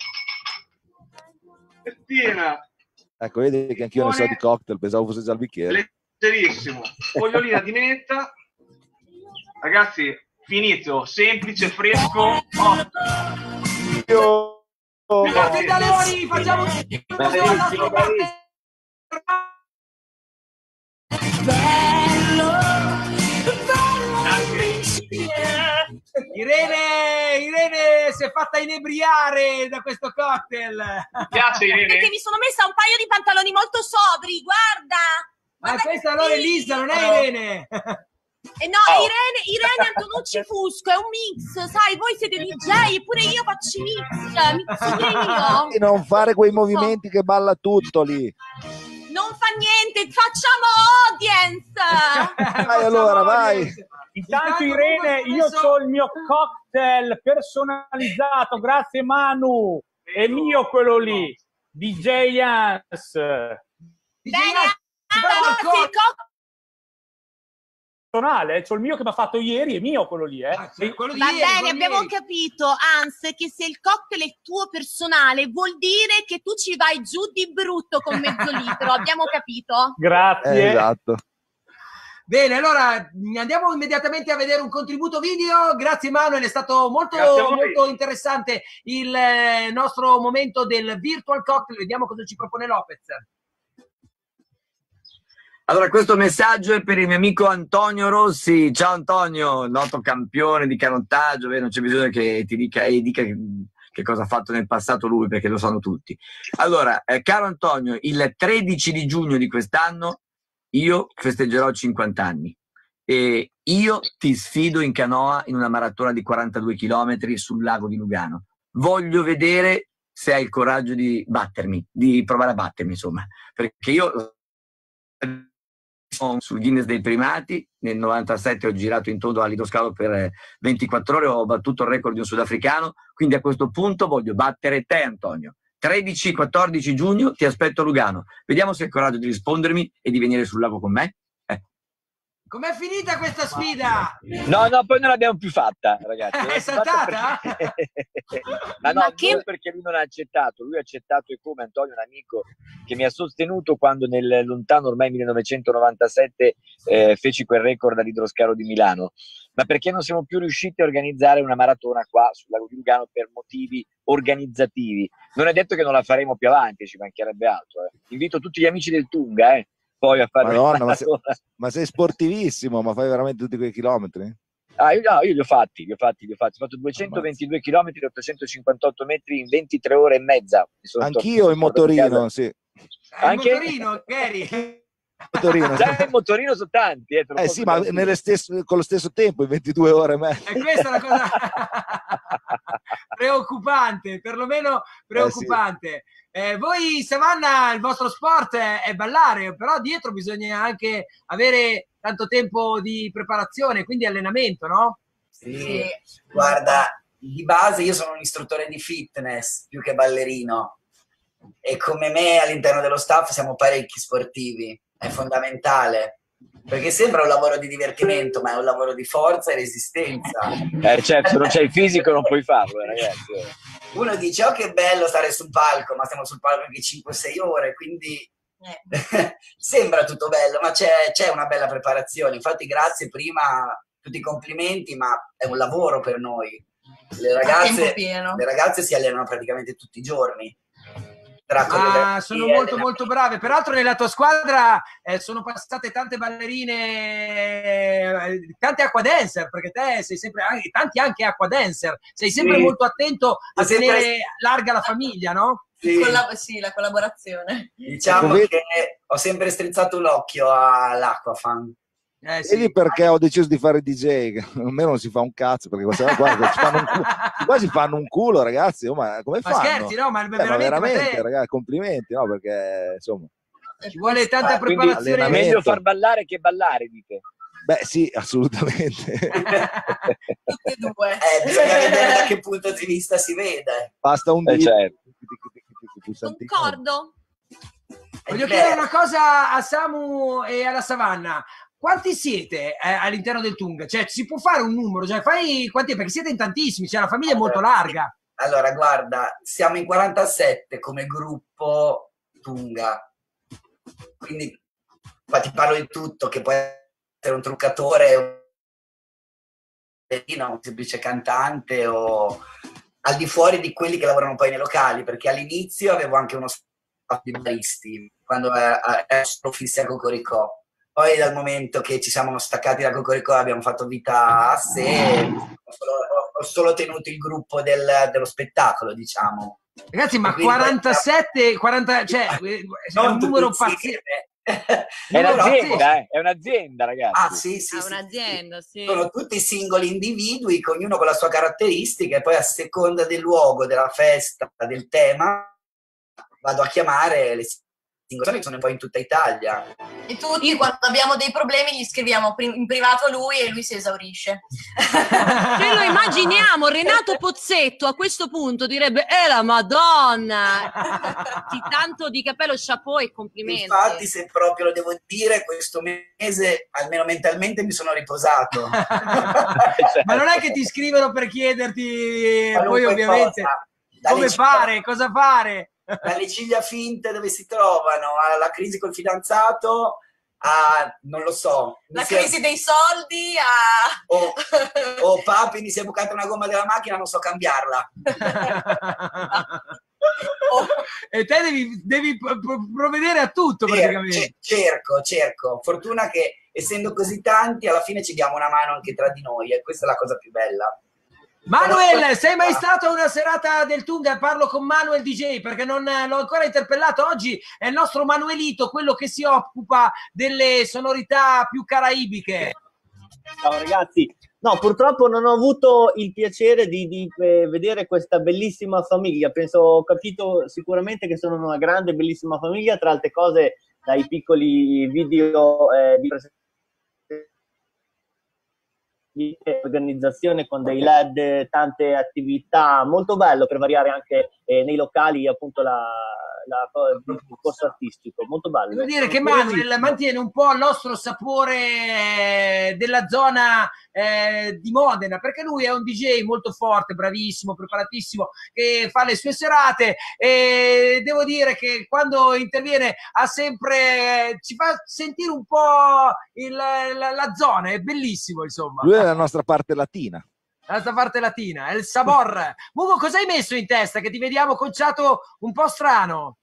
Pettina. Ecco, vedi che anch'io ne so di cocktail, pensavo fosse già il bicchiere. Leggerissimo. Fogliolina di menta. Ragazzi, finito, semplice, fresco. Grazie da Leoni, facciamo Bravissimo, bravissimo. Irene si è fatta inebriare da questo cocktail. Piace Irene? Perché mi sono messa un paio di pantaloni molto sobri, guarda. Ma questa allora è Lisa, non è Irene. No, Irene Antonucci Fusco, è un mix, sai, voi siete DJ, eppure io faccio mix io. E non fare quei movimenti che balla tutto lì. Non fa niente, facciamo audience. Vai allora, vai. Intanto Irene, io ho il mio cocktail personalizzato, grazie Manu, è mio quello lì, DJ Jans. Bene, allora, il cocktail personale, c'ho il mio che mi ha fatto ieri, è mio quello lì, Va bene, abbiamo capito, Hans, che se il cocktail è tuo personale vuol dire che tu ci vai giù di brutto con mezzo litro, abbiamo capito? Grazie. Esatto. Bene, allora andiamo immediatamente a vedere un contributo video. Grazie Manuel, è stato molto interessante il nostro momento del virtual cocktail. Vediamo cosa ci propone Lopez. Allora, questo messaggio è per il mio amico Antonio Rossi. Ciao Antonio, noto campione di canottaggio, non c'è bisogno che ti dica che cosa ha fatto nel passato lui, perché lo sanno tutti. Allora, caro Antonio, il 13 di giugno di quest'anno io festeggerò 50 anni e io ti sfido in canoa in una maratona di 42 km sul lago di Lugano. Voglio vedere se hai il coraggio di battermi, di provare a battermi, insomma, perché io sul Guinness dei primati nel 97 ho girato in tondo a Lido per 24 ore, ho battuto il record di un sudafricano, quindi a questo punto voglio battere te Antonio. 13-14 giugno ti aspetto a Lugano, vediamo se hai il coraggio di rispondermi e di venire sul lago con me. Com'è finita questa sfida? No, poi non l'abbiamo più fatta, ragazzi. È saltata? Ma no, non perché lui non ha accettato, lui ha accettato e come Antonio, un amico che mi ha sostenuto quando nel lontano ormai 1997 feci quel record all'Idroscalo di Milano, ma perché non siamo più riusciti a organizzare una maratona qua sul lago di Lugano per motivi organizzativi. Non è detto che non la faremo più avanti, ci mancherebbe altro. Invito tutti gli amici del Tunga, poi a fare Madonna, ma sei sportivissimo, ma fai veramente tutti quei chilometri? Io li ho fatti, ho fatto 222 km, 858 metri in 23 ore e mezza. Anch'io in motorino, sì. Anche in motorino, Gary? Già in motorino sono tanti. Sì, ma con lo stesso tempo, in 22 ore e mezza. E questa è una cosa preoccupante, perlomeno preoccupante. Voi Savannah, il vostro sport è ballare, però dietro bisogna anche avere tanto tempo di preparazione, quindi allenamento, no? Sì. Guarda, di base io sono un istruttore di fitness più che ballerino e come me all'interno dello staff siamo parecchi sportivi, è fondamentale. Perché sembra un lavoro di divertimento, ma è un lavoro di forza e resistenza. Certo, se non c'è il fisico non puoi farlo, ragazzi. Uno dice, oh che bello stare sul palco, ma stiamo sul palco anche 5-6 ore, quindi sembra tutto bello, ma c'è una bella preparazione. Infatti grazie prima, tutti i complimenti, ma è un lavoro per noi. Le ragazze si allenano praticamente tutti i giorni. sono molto molto brave. Peraltro nella tua squadra sono passate tante ballerine, tante aquadancer, perché te sei sempre tanti anche aquadancer, sei sempre molto attento a tenere larga la famiglia, no? Sì. Sì, la collaborazione. Diciamo che ho sempre strizzato l'occhio all'Aquafan. Vedi perché ho deciso di fare DJ, che almeno non si fa un cazzo, perché questi qua si fanno un culo, ragazzi, ma come fanno? Ma scherzi, no? Ma veramente, ragazzi, complimenti, no? Perché insomma ci vuole tanta preparazione. È meglio far ballare che ballare, dite. Beh sì, assolutamente. Tutte e due. Bisogna vedere da che punto di vista si vede. Basta un dito. Certo. Concordo. Voglio chiedere una cosa a Samu e alla Savanna. Quanti siete all'interno del Tunga? Cioè, si può fare un numero? Cioè, quanti? Perché siete in tantissimi, cioè la famiglia è molto larga. Allora, guarda, siamo in 47 come gruppo Tunga. Quindi, ti parlo di tutto, che può essere un truccatore, un semplice cantante o al di fuori di quelli che lavorano poi nei locali, perché all'inizio avevo anche uno staff di baristi, quando ero fissi a Cocoricò. Poi dal momento che ci siamo staccati da Cocoricò abbiamo fatto vita a sé, ho solo tenuto il gruppo dello spettacolo, diciamo. Ragazzi, ma 47, 40, cioè è un numero pazzesco. È un'azienda, ragazzi. Ah, sì. È un'azienda, sì. Sono tutti singoli individui, ognuno con la sua caratteristica, e poi a seconda del luogo, della festa, del tema, vado a chiamare le singole che sono poi in tutta Italia. E tutti quando abbiamo dei problemi gli scriviamo in privato a lui e lui si esaurisce. Ce lo immaginiamo, Renato Pozzetto a questo punto direbbe la Madonna, tanto di cappello, chapeau e complimenti. Infatti, se proprio lo devo dire, questo mese almeno mentalmente mi sono riposato. Ma non è che ti scrivono per chiederti poi ovviamente cosa fare. Dalle ciglia finte dove si trovano, alla crisi col fidanzato, a non lo so. Crisi dei soldi, o papi, mi si è bucata una gomma della macchina, non so cambiarla. E te devi provvedere a tutto praticamente. Cerco. Fortuna che essendo così tanti, alla fine ci diamo una mano anche tra di noi, e questa è la cosa più bella. Manuel, sei mai stato a una serata del Tunga? Parlo con Manuel DJ perché non l'ho ancora interpellato. Oggi è il nostro Manuelito, quello che si occupa delle sonorità più caraibiche. Ciao ragazzi, no, purtroppo non ho avuto il piacere di vedere questa bellissima famiglia. Ho capito sicuramente che sono una grande, bellissima famiglia, tra altre cose dai piccoli video di presentazione, di organizzazione con dei LED, tante attività, molto bello per variare anche nei locali appunto il corso artistico, molto bello. Devo dire che Manuel mantiene un po' il nostro sapore della zona di Modena, perché lui è un DJ molto forte, bravissimo, preparatissimo, che fa le sue serate, e devo dire che quando interviene ci fa sentire un po' la zona, è bellissimo, insomma. Lui è la nostra parte latina. La nostra parte latina, è il sabor. Mugo, cosa hai messo in testa? Che ti vediamo conciato un po' strano.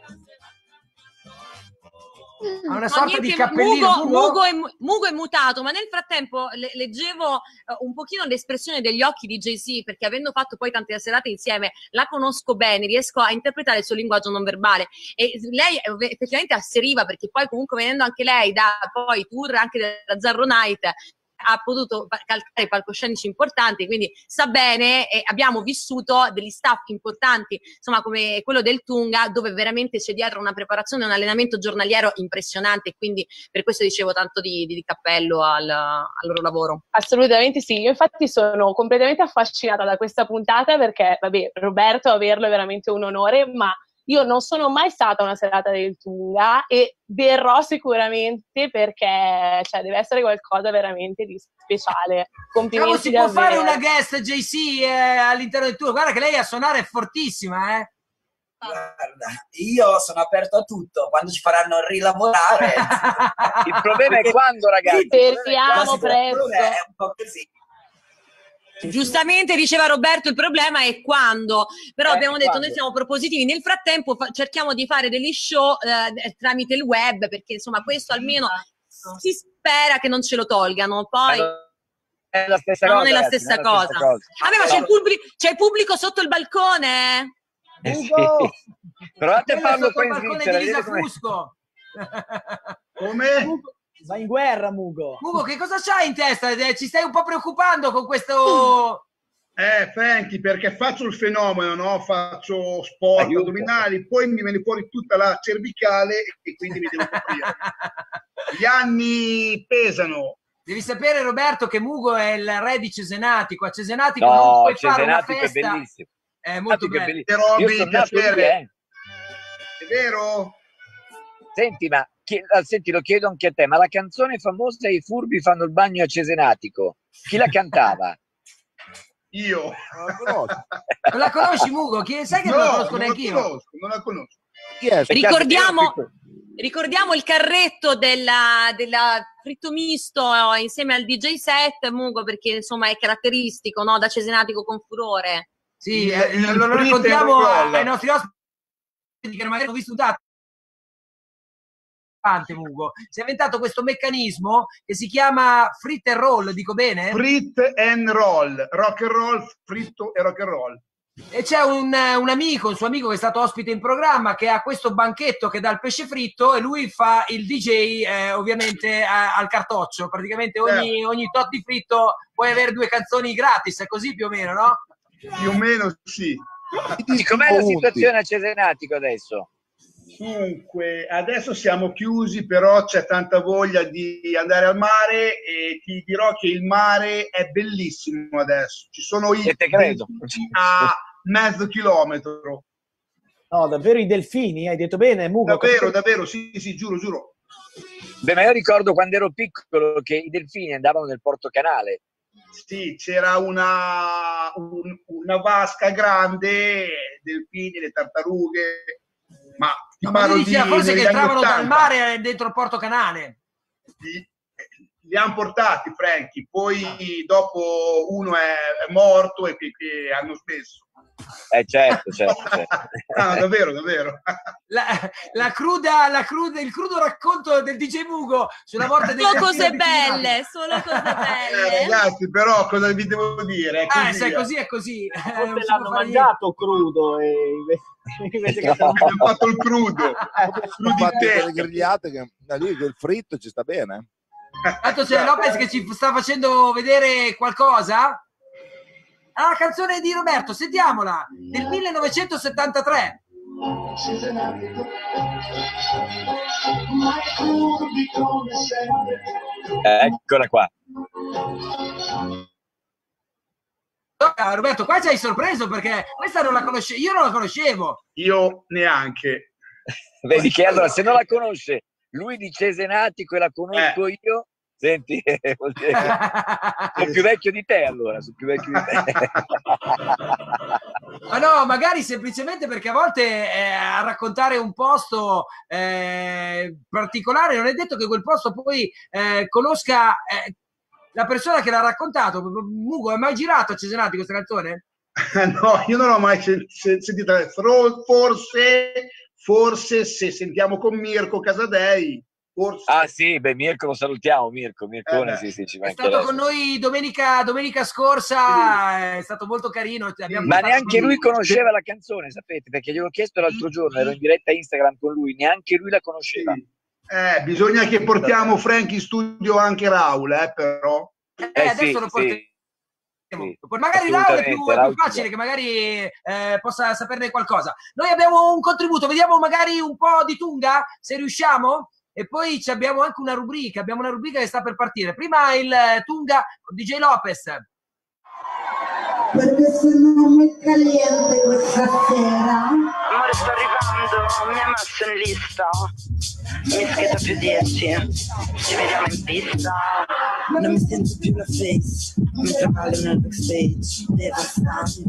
Ha una sorta di cappellino. Mugo è mutato, ma nel frattempo leggevo un pochino l'espressione degli occhi di JC, perché avendo fatto poi tante serate insieme la conosco bene, riesco a interpretare il suo linguaggio non verbale, e lei effettivamente asseriva, perché poi comunque venendo anche lei da poi tour anche della Zarro Night ha potuto calcare palcoscenici importanti, quindi sa bene, e abbiamo vissuto degli staff importanti, insomma, come quello del Tunga, dove veramente c'è dietro una preparazione, un allenamento giornaliero impressionante, quindi per questo dicevo tanto di cappello al loro lavoro. Assolutamente sì, io infatti sono completamente affascinata da questa puntata, perché vabbè, Roberto, averlo è veramente un onore, ma io non sono mai stata a una serata del Tunga e verrò sicuramente, perché deve essere qualcosa veramente di speciale. Complimenti. Si può fare una guest JC all'interno del tour? Guarda che lei a suonare è fortissima, Guarda, io sono aperto a tutto, quando ci faranno rilavorare. Il problema è quando, ragazzi. Speriamo presto. È un po' così. Giustamente diceva Roberto, il problema è quando, però abbiamo detto quando? noi siamo propositivi, nel frattempo cerchiamo di fare degli show tramite il web, perché insomma questo almeno si spera che non ce lo tolgano, poi è la stessa non cosa, è la ragazzi, stessa non è la cosa. stessa cosa. Vabbè, ma c'è il pubblico sotto il balcone? Sì. Provate a farlo qua in Svizzera, vedete com'è. Come? Va in guerra, Mugo. Mugo, che cosa c'hai in testa? Ci stai un po' preoccupando con questo... Franchi, perché faccio il fenomeno, no? Faccio sport addominali, poi mi viene fuori tutta la cervicale e quindi mi devo coprire. Gli anni pesano. Devi sapere, Roberto, che Mugo è il re di Cesenatico. A Cesenatico No, non puoi fare una Cesenatico è festa. bellissimo. È molto bello. Roby, Io sono nato lì, piacere. È vero? Senti, ma senti, lo chiedo anche a te, ma la canzone famosa I furbi fanno il bagno a Cesenatico, chi la cantava? Io. Non la conosci, Mugo? Sai che non la conosco neanche io? Non la conosco. Ricordiamo il carretto della fritto misto insieme al DJ set, Mugo, perché insomma è caratteristico, no? Da Cesenatico con furore. Sì, lo raccontiamo ai nostri ospiti che magari hanno visto un dato. Mugo. Si è inventato questo meccanismo che si chiama frit and roll, dico bene? Frit and roll, rock and roll, fritto e rock and roll. E c'è un suo amico che è stato ospite in programma, che ha questo banchetto che dà il pesce fritto e lui fa il DJ ovviamente al cartoccio. Praticamente ogni tot di fritto puoi avere 2 canzoni gratis, è così più o meno, no? Più o meno sì. Com'è la situazione a Cesenatico adesso? Dunque, adesso siamo chiusi, però c'è tanta voglia di andare al mare e ti dirò che il mare è bellissimo adesso. Ci sono i delfini a mezzo chilometro. No, davvero i delfini? Hai detto bene, Mugo? Davvero, sì, giuro. Beh, ma io ricordo quando ero piccolo che i delfini andavano nel Portocanale. Sì, c'era una vasca grande, delfini, le tartarughe, ma ti parlo di forse che entravano 80. dal mare dentro il Portocanale. Li hanno portati, Franchi, poi dopo uno è morto e che hanno smesso. Certo. No, davvero. Il crudo racconto del DJ Mugo sulla morte dei Solo cose belle. Ragazzi, però cosa vi devo dire? Se è così è così. Forse l'hanno mangiato crudo e invece che abbiamo fatto il crudo. Le grigliate che da lì il fritto ci sta bene. Tanto c'è Lopez che ci sta facendo vedere qualcosa. La canzone di Roberto, sentiamola, del 1973. Eccola qua. Roberto, qua ci hai sorpreso perché questa non la conoscevo, io non la conoscevo. Io neanche. Vedi che allora se non la conosce lui di Cesenatico e la conosco io, senti, sono più vecchio di te allora, Ma no, magari semplicemente perché a volte a raccontare un posto particolare non è detto che quel posto poi conosca la persona che l'ha raccontato. Mugo, hai mai girato a Cesenatico questa canzone? No, io non l'ho mai sentita. Forse se sentiamo con Mirko Casadei. Forse. Ah sì, beh, Mirko lo salutiamo, Mircone, sì, ci è stato con noi domenica scorsa, è stato molto carino. Ma neanche lui conosceva la canzone, sapete, perché gliel'ho chiesto l'altro giorno, ero in diretta Instagram con lui, neanche lui la conosceva. Bisogna che portiamo Frank in studio anche Raul, però. Adesso lo portiamo. Sì, magari Raul è più facile che magari possa saperne qualcosa. Noi abbiamo un contributo, vediamo magari un po' di Tunga, se riusciamo. E poi abbiamo anche una rubrica, che sta per partire. Prima il Tunga con DJ Lopez. Perché sono muy caliente questa sera. Amore, sto arrivando, mi hai messo in lista. Mi scheda più 10, ci vediamo in pista. Non mi sento più la face, mi traballo nel backstage. Devastante,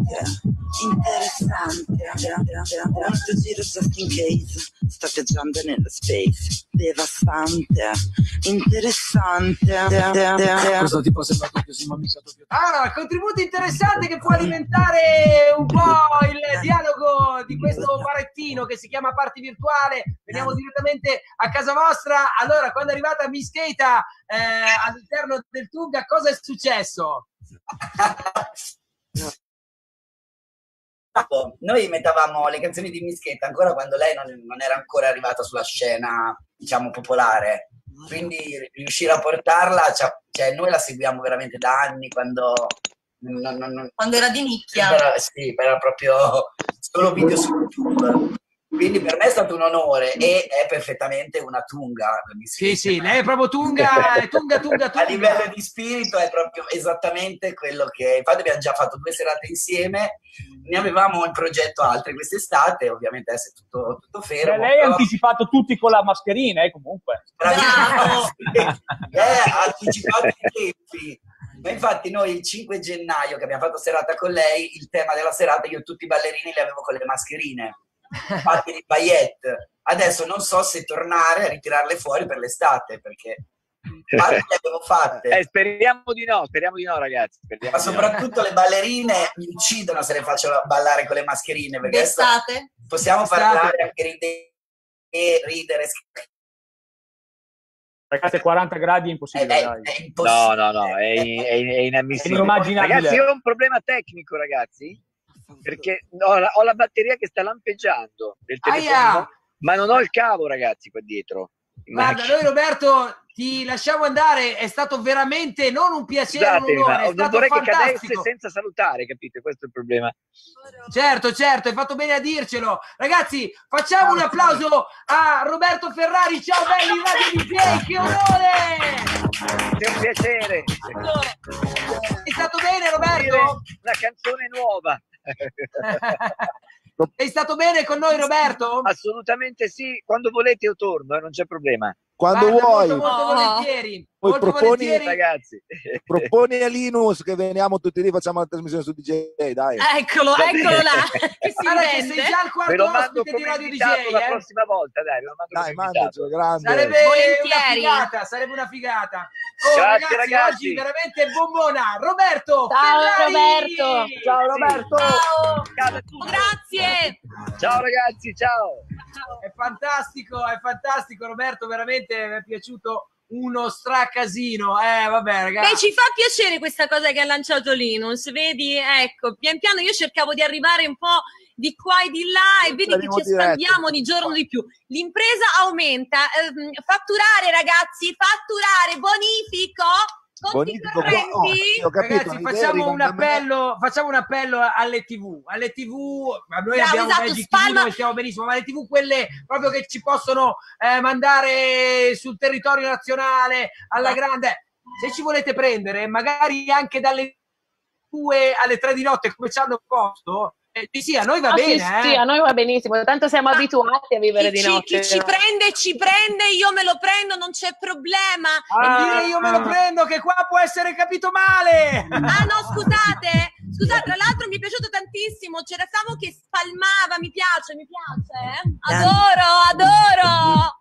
interessante. Un altro giro just in case, sto viaggiando nello space. devastante, interessante. Questo tipo sembra proprio Simon Mixato più. Allora, contributo interessante che può alimentare un po' il dialogo di questo barettino che si chiama Party Virtuale. Veniamo direttamente a casa vostra. Allora, quando è arrivata Miss Keita all'interno del Tunga, cosa è successo? Noi mettavamo le canzoni di Miss Keita ancora quando lei non era ancora arrivata sulla scena, diciamo, popolare. Quindi riuscire a portarla, cioè noi la seguiamo veramente da anni, quando era di nicchia. Era proprio solo video su YouTube. Quindi per me è stato un onore e è perfettamente una Tunga. Sì, lei è proprio Tunga, Tunga. A livello di spirito è proprio esattamente quello che... Infatti abbiamo già fatto 2 serate insieme, ne avevamo in progetto altre quest'estate, ovviamente adesso è tutto fermo. Lei ha anticipato tutti con la mascherina, comunque. Bravo! Ha anticipato i tempi. Ma infatti noi il 5 gennaio che abbiamo fatto serata con lei, il tema della serata, io tutti i ballerini li avevo con le mascherine fatti di paillette. Adesso non so se tornare a ritirarle fuori per l'estate, perché le avevo fatte. Speriamo di no, ragazzi. Ma soprattutto le ballerine mi uccidono se le faccio ballare con le mascherine, perché D'estate? Possiamo parlare anche ridere. Ragazzi, 40 gradi è impossibile. No, è inammissibile. Inimmaginabile. Ragazzi, io ho un problema tecnico, ragazzi, perché ho la batteria che sta lampeggiando del telefono, ma non ho il cavo, ragazzi, qua dietro. Guarda, noi Roberto ti lasciamo andare, è stato veramente non un piacere, un onore, è stato vorrei fantastico. che cadesse senza salutare, capite? Questo è il problema. Certo, hai fatto bene a dircelo. Ragazzi, facciamo un applauso a Roberto Ferrari. Ciao belli Radio DJ, che onore! È un piacere. È stato bene, Roberto? Una canzone nuova. Sei stato bene con noi, Roberto? Assolutamente sì, quando volete io torno, non c'è problema. Quando vuoi. Molto volentieri. Poi volentieri. Ragazzi. Proponi a Linus che veniamo tutti lì, facciamo la trasmissione su DJ, dai. Eccolo là, che si che sei già il Ve lo quarto mando ospite di come Radio invitato DJ, la prossima volta, dai, mandacelo, grande. Sarebbe una figata. Grazie, ragazzi. Oggi veramente bombona. Roberto Ciao Ferrari. Roberto. Ciao Roberto. Ciao. Grazie. Ciao ragazzi, ciao. È fantastico Roberto, veramente mi è piaciuto uno stracasino. Vabbè, ragazzi. Beh, ci fa piacere questa cosa che ha lanciato Linus, vedi? Ecco, pian piano io cercavo di arrivare un po' di qua e di là e vedi che ci espandiamo di giorno di più. L'impresa aumenta. Fatturare, ragazzi, bonifico. Ragazzi, facciamo un appello alle TV. Noi abbiamo Magic TV dove stiamo benissimo, ma le TV quelle proprio che ci possono mandare sul territorio nazionale alla grande. Se ci volete prendere, magari anche dalle 2 alle 3 di notte, come ci hanno posto. Sì, a noi va bene. Sì, a noi va benissimo, tanto siamo abituati a vivere di notte. Chi ci prende, io me lo prendo, non c'è problema. Io me lo prendo, che qua può essere capito male. No, scusate, tra l'altro mi è piaciuto tantissimo, c'era Samu che spalmava, mi piace. Adoro.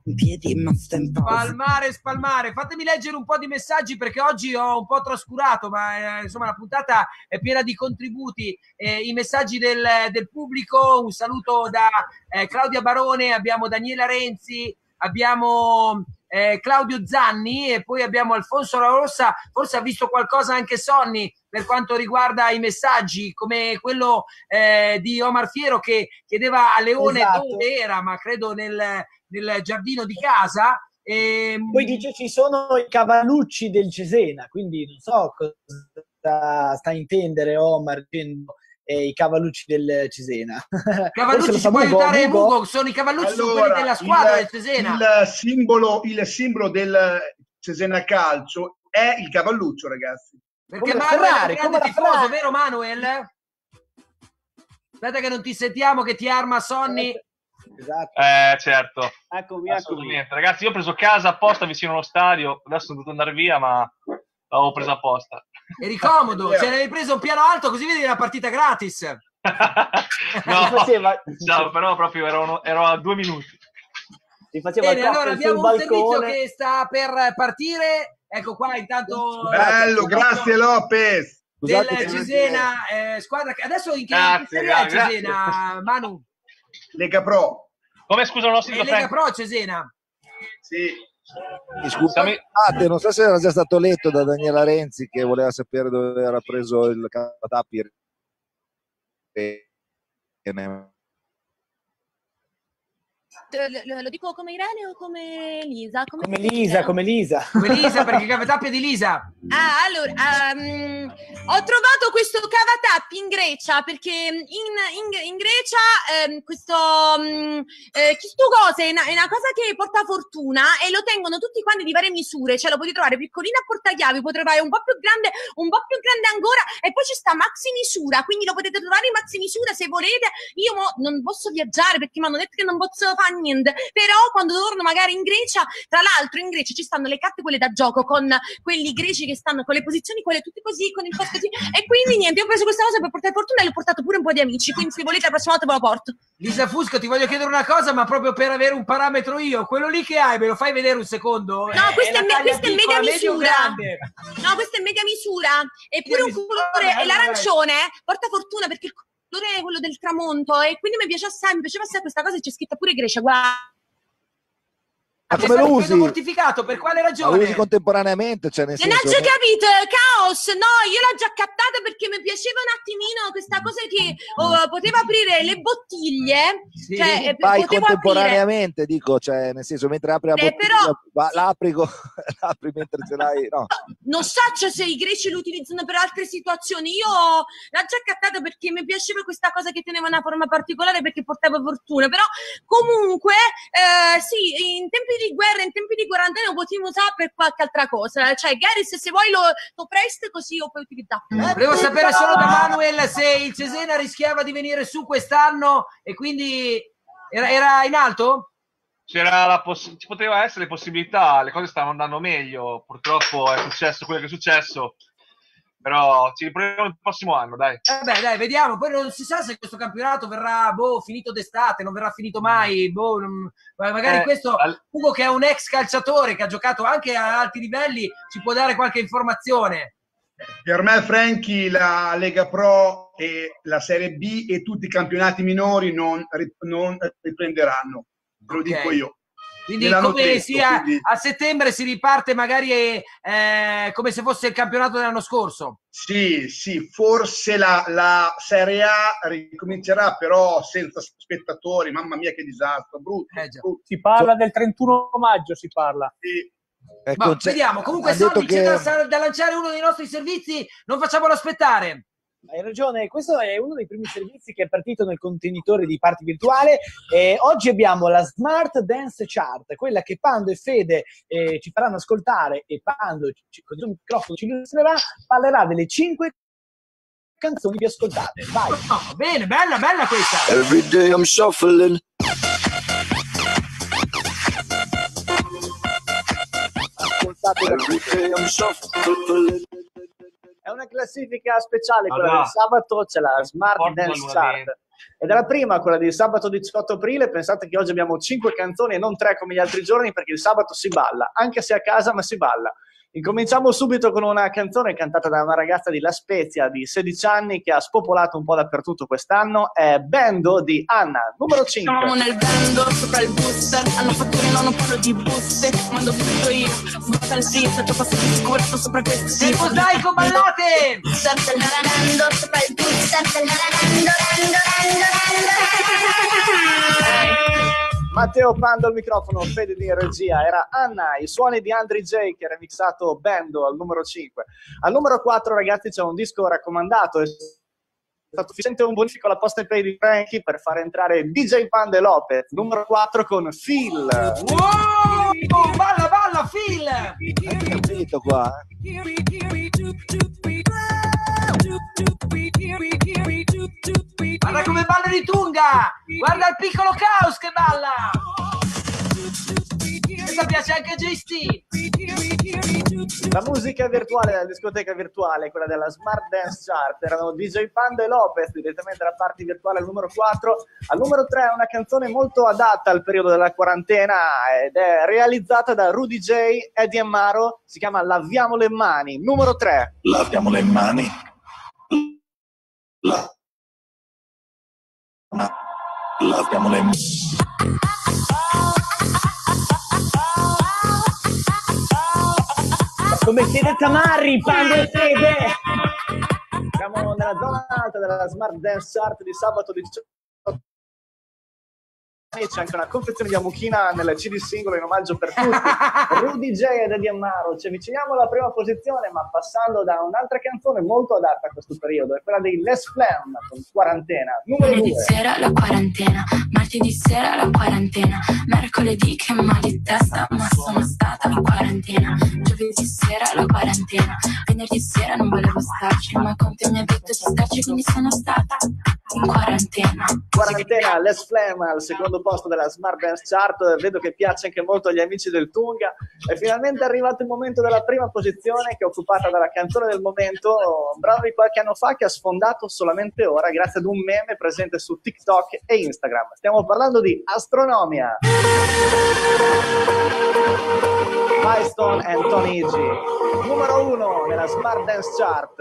Spalmare. Fatemi leggere un po' di messaggi perché oggi ho un po' trascurato, ma insomma la puntata è piena di contributi. I messaggi del pubblico, un saluto da Claudia Barone, abbiamo Daniela Renzi, abbiamo Claudio Zanni e poi abbiamo Alfonso La Rossa. Forse ha visto qualcosa anche Sonny per quanto riguarda i messaggi, come quello di Omar Fiero che chiedeva a Leone dove era, ma credo nel giardino di casa. Poi dice ci sono i cavallucci del Cesena, quindi non so cosa sta a intendere Omar dicendo i cavallucci del Cesena. Cavallucci ci può aiutare Mugo, sono i cavallucci, sono quelli della squadra del Cesena. Il simbolo del Cesena Calcio è il cavalluccio, ragazzi. Perché Manuel è un grande tifoso, vero Manuel? Aspetta che non ti sentiamo, che ti arma Sonny. Esatto. Certo. Eccomi. Ragazzi, io ho preso casa apposta vicino allo stadio, adesso sono dovuto andare via, ma l'avevo presa apposta. Eri comodo, ce l'avevi preso un piano alto così vedi la partita gratis. No, però proprio ero a 2 minuti. si faceva Bene, il allora cocktail sul abbiamo un servizio balcone. che sta per partire. Ecco qua, intanto. Bello, grazie Lopez. Del Scusate, Cesena, squadra che adesso in che serie è Cesena, Manu? Lega Pro. Come scusa, non ho È sentito Lega Frank. Pro Cesena. Sì. Scusate, non so se era già stato letto da Daniela Renzi che voleva sapere dove era preso il Cavatappi. Lo dico come Irene o come Lisa? Come Lisa, come Lisa. Come Lisa, perché il cavatappi è di Lisa. Allora, ho trovato questo cavatappi in Grecia perché in Grecia questo cosa è una cosa che porta fortuna e lo tengono tutti quanti di varie misure, cioè lo potete trovare piccolino a portachiavi, potete trovare un po' più grande ancora e poi ci sta maxi misura, quindi lo potete trovare in maxi misura se volete. Io non posso viaggiare perché mi hanno detto che non posso fare niente, però quando torno magari in Grecia, tra l'altro in Grecia ci stanno le carte quelle da gioco con quelli greci che stanno con le posizioni quelle tutte così con il posto così e quindi niente, io ho preso questa cosa per portare fortuna e l'ho portato pure un po' di amici, quindi se volete la prossima volta ve lo porto. Lisa Fusco, ti voglio chiedere una cosa, ma proprio per avere un parametro io, quello lì che hai, me lo fai vedere un secondo? No, questa è media misura. Grande. No, questa è media misura. Eppure un colore, e l'arancione porta fortuna perché il colore è quello del tramonto e quindi mi piace assai, mi piaceva assai questa cosa e c'è scritta pure Grecia, guarda. Ma come lo usi? mortificato, per quale ragione? Lo usi contemporaneamente, cioè nel Non senso... ho già capito, caos, no, io l'ho già captata perché mi piaceva un attimino questa cosa che potevo aprire le bottiglie, Sì, cioè vai potevo contemporaneamente, dico, cioè nel senso mentre apri la bottiglia, l'apri mentre ce l'hai, no. Non so se i greci lo utilizzano per altre situazioni, io l'ho già cattata perché mi piaceva questa cosa che teneva una forma particolare perché portava fortuna, però comunque sì, in tempi di guerra, in tempi di quarantena lo potevo usare per qualche altra cosa, cioè Garris se vuoi lo presti così lo puoi utilizzare. Volevo sapere solo da Manuel se il Cesena rischiava di venire su quest'anno e quindi era in alto? Ci poteva essere possibilità, le cose stavano andando meglio, purtroppo è successo quello che è successo, però ci riproviamo il prossimo anno, dai. Beh, dai, vediamo, poi non si sa se questo campionato verrà finito d'estate, non verrà finito mai, magari questo Ugo che è un ex calciatore che ha giocato anche a alti livelli ci può dare qualche informazione. Per me, Franchi, la Lega Pro e la Serie B e tutti i campionati minori non riprenderanno. Te lo dico io. Quindi come sia a settembre si riparte magari come se fosse il campionato dell'anno scorso. Sì, forse la Serie A ricomincerà però senza spettatori, mamma mia che disastro, brutto. Si parla del 31 maggio, si parla. Sì. Ma vediamo, comunque Sonny c'è da lanciare uno dei nostri servizi, non facciamolo aspettare. Hai ragione, questo è uno dei primi servizi che è partito nel contenitore di Party Virtuale. Oggi abbiamo la Smart Dance Chart, quella che Pando e Fede ci faranno ascoltare e Pando con il microfono ci illustrerà, parlerà delle 5 canzoni più ascoltate. Vai! Oh, bene, bella questa! Every day I'm shuffling. Every day I'm shuffling. È una classifica speciale, quella del sabato, c'è la Smart Dance Chart. Ed è la prima, quella di sabato 18 aprile. Pensate che oggi abbiamo 5 canzoni e non 3 come gli altri giorni, perché il sabato si balla, anche se a casa, ma si balla. Incominciamo subito con una canzone cantata da una ragazza di La Spezia di 16 anni che ha spopolato un po' dappertutto quest'anno. È Bendo di Anna, numero 5. Siamo nel bando, sopra il booster, hanno fatturino, non parlo di buste, quando vedo io, sbatta il freezer, ti passo di sicurezza sopra questi. E mosaico, ballate! Bando, sopra il booster, Matteo Pando al microfono, Fede di regia. Era Anna, i suoni di Andri J che ha remixato Bendo al numero 5. Al numero 4, ragazzi, c'è un disco raccomandato. È stato sufficiente un bonifico alla posta in play di Frankie per far entrare DJ Pando e Lopez. Numero 4 con Phil. Wow! Balla, Phil! Hai capito qua? Guarda come balla di Tunga! Guarda il piccolo Caos che balla! Questa piace anche a JC. La musica virtuale della discoteca virtuale, quella della Smart Dance Chart, erano DJ Pando e Lopez, direttamente dalla parte virtuale al numero 4. Al numero 3 una canzone molto adatta al periodo della quarantena ed è realizzata da Rudy J, Eddie Maro, si chiama Laviamo le mani, numero 3. Laviamo le mani. Laviamo le mani. Come siete tamarri, Pando e Fede? Siamo nella zona alta della Smart Dance Chart di sabato 18. C'è anche una confezione di Amuchina nel CD singolo in omaggio per tutti. Rudy J ed Eddie Maro. Ci avviciniamo alla prima posizione, ma passando da un'altra canzone molto adatta a questo periodo, è quella dei Les Flam con Quarantena. Numero 2. Lunedì sera la quarantena, martedì sera la quarantena, mercoledì che mal di testa, ma sono stata in quarantena. Giovedì sera la quarantena, venerdì sera non volevo starci, ma con te mi ha detto di starci, quindi sono stata in quarantena. Quarantena, Les Flam al secondo posto della Smart Dance Chart. Vedo che piace anche molto agli amici del Tunga. È finalmente arrivato il momento della prima posizione, che è occupata dalla canzone del momento, un brano di qualche anno fa che ha sfondato solamente ora grazie ad un meme presente su TikTok e Instagram. Stiamo parlando di Astronomia. Milestone and Tony G, numero 1 nella Smart Dance Chart.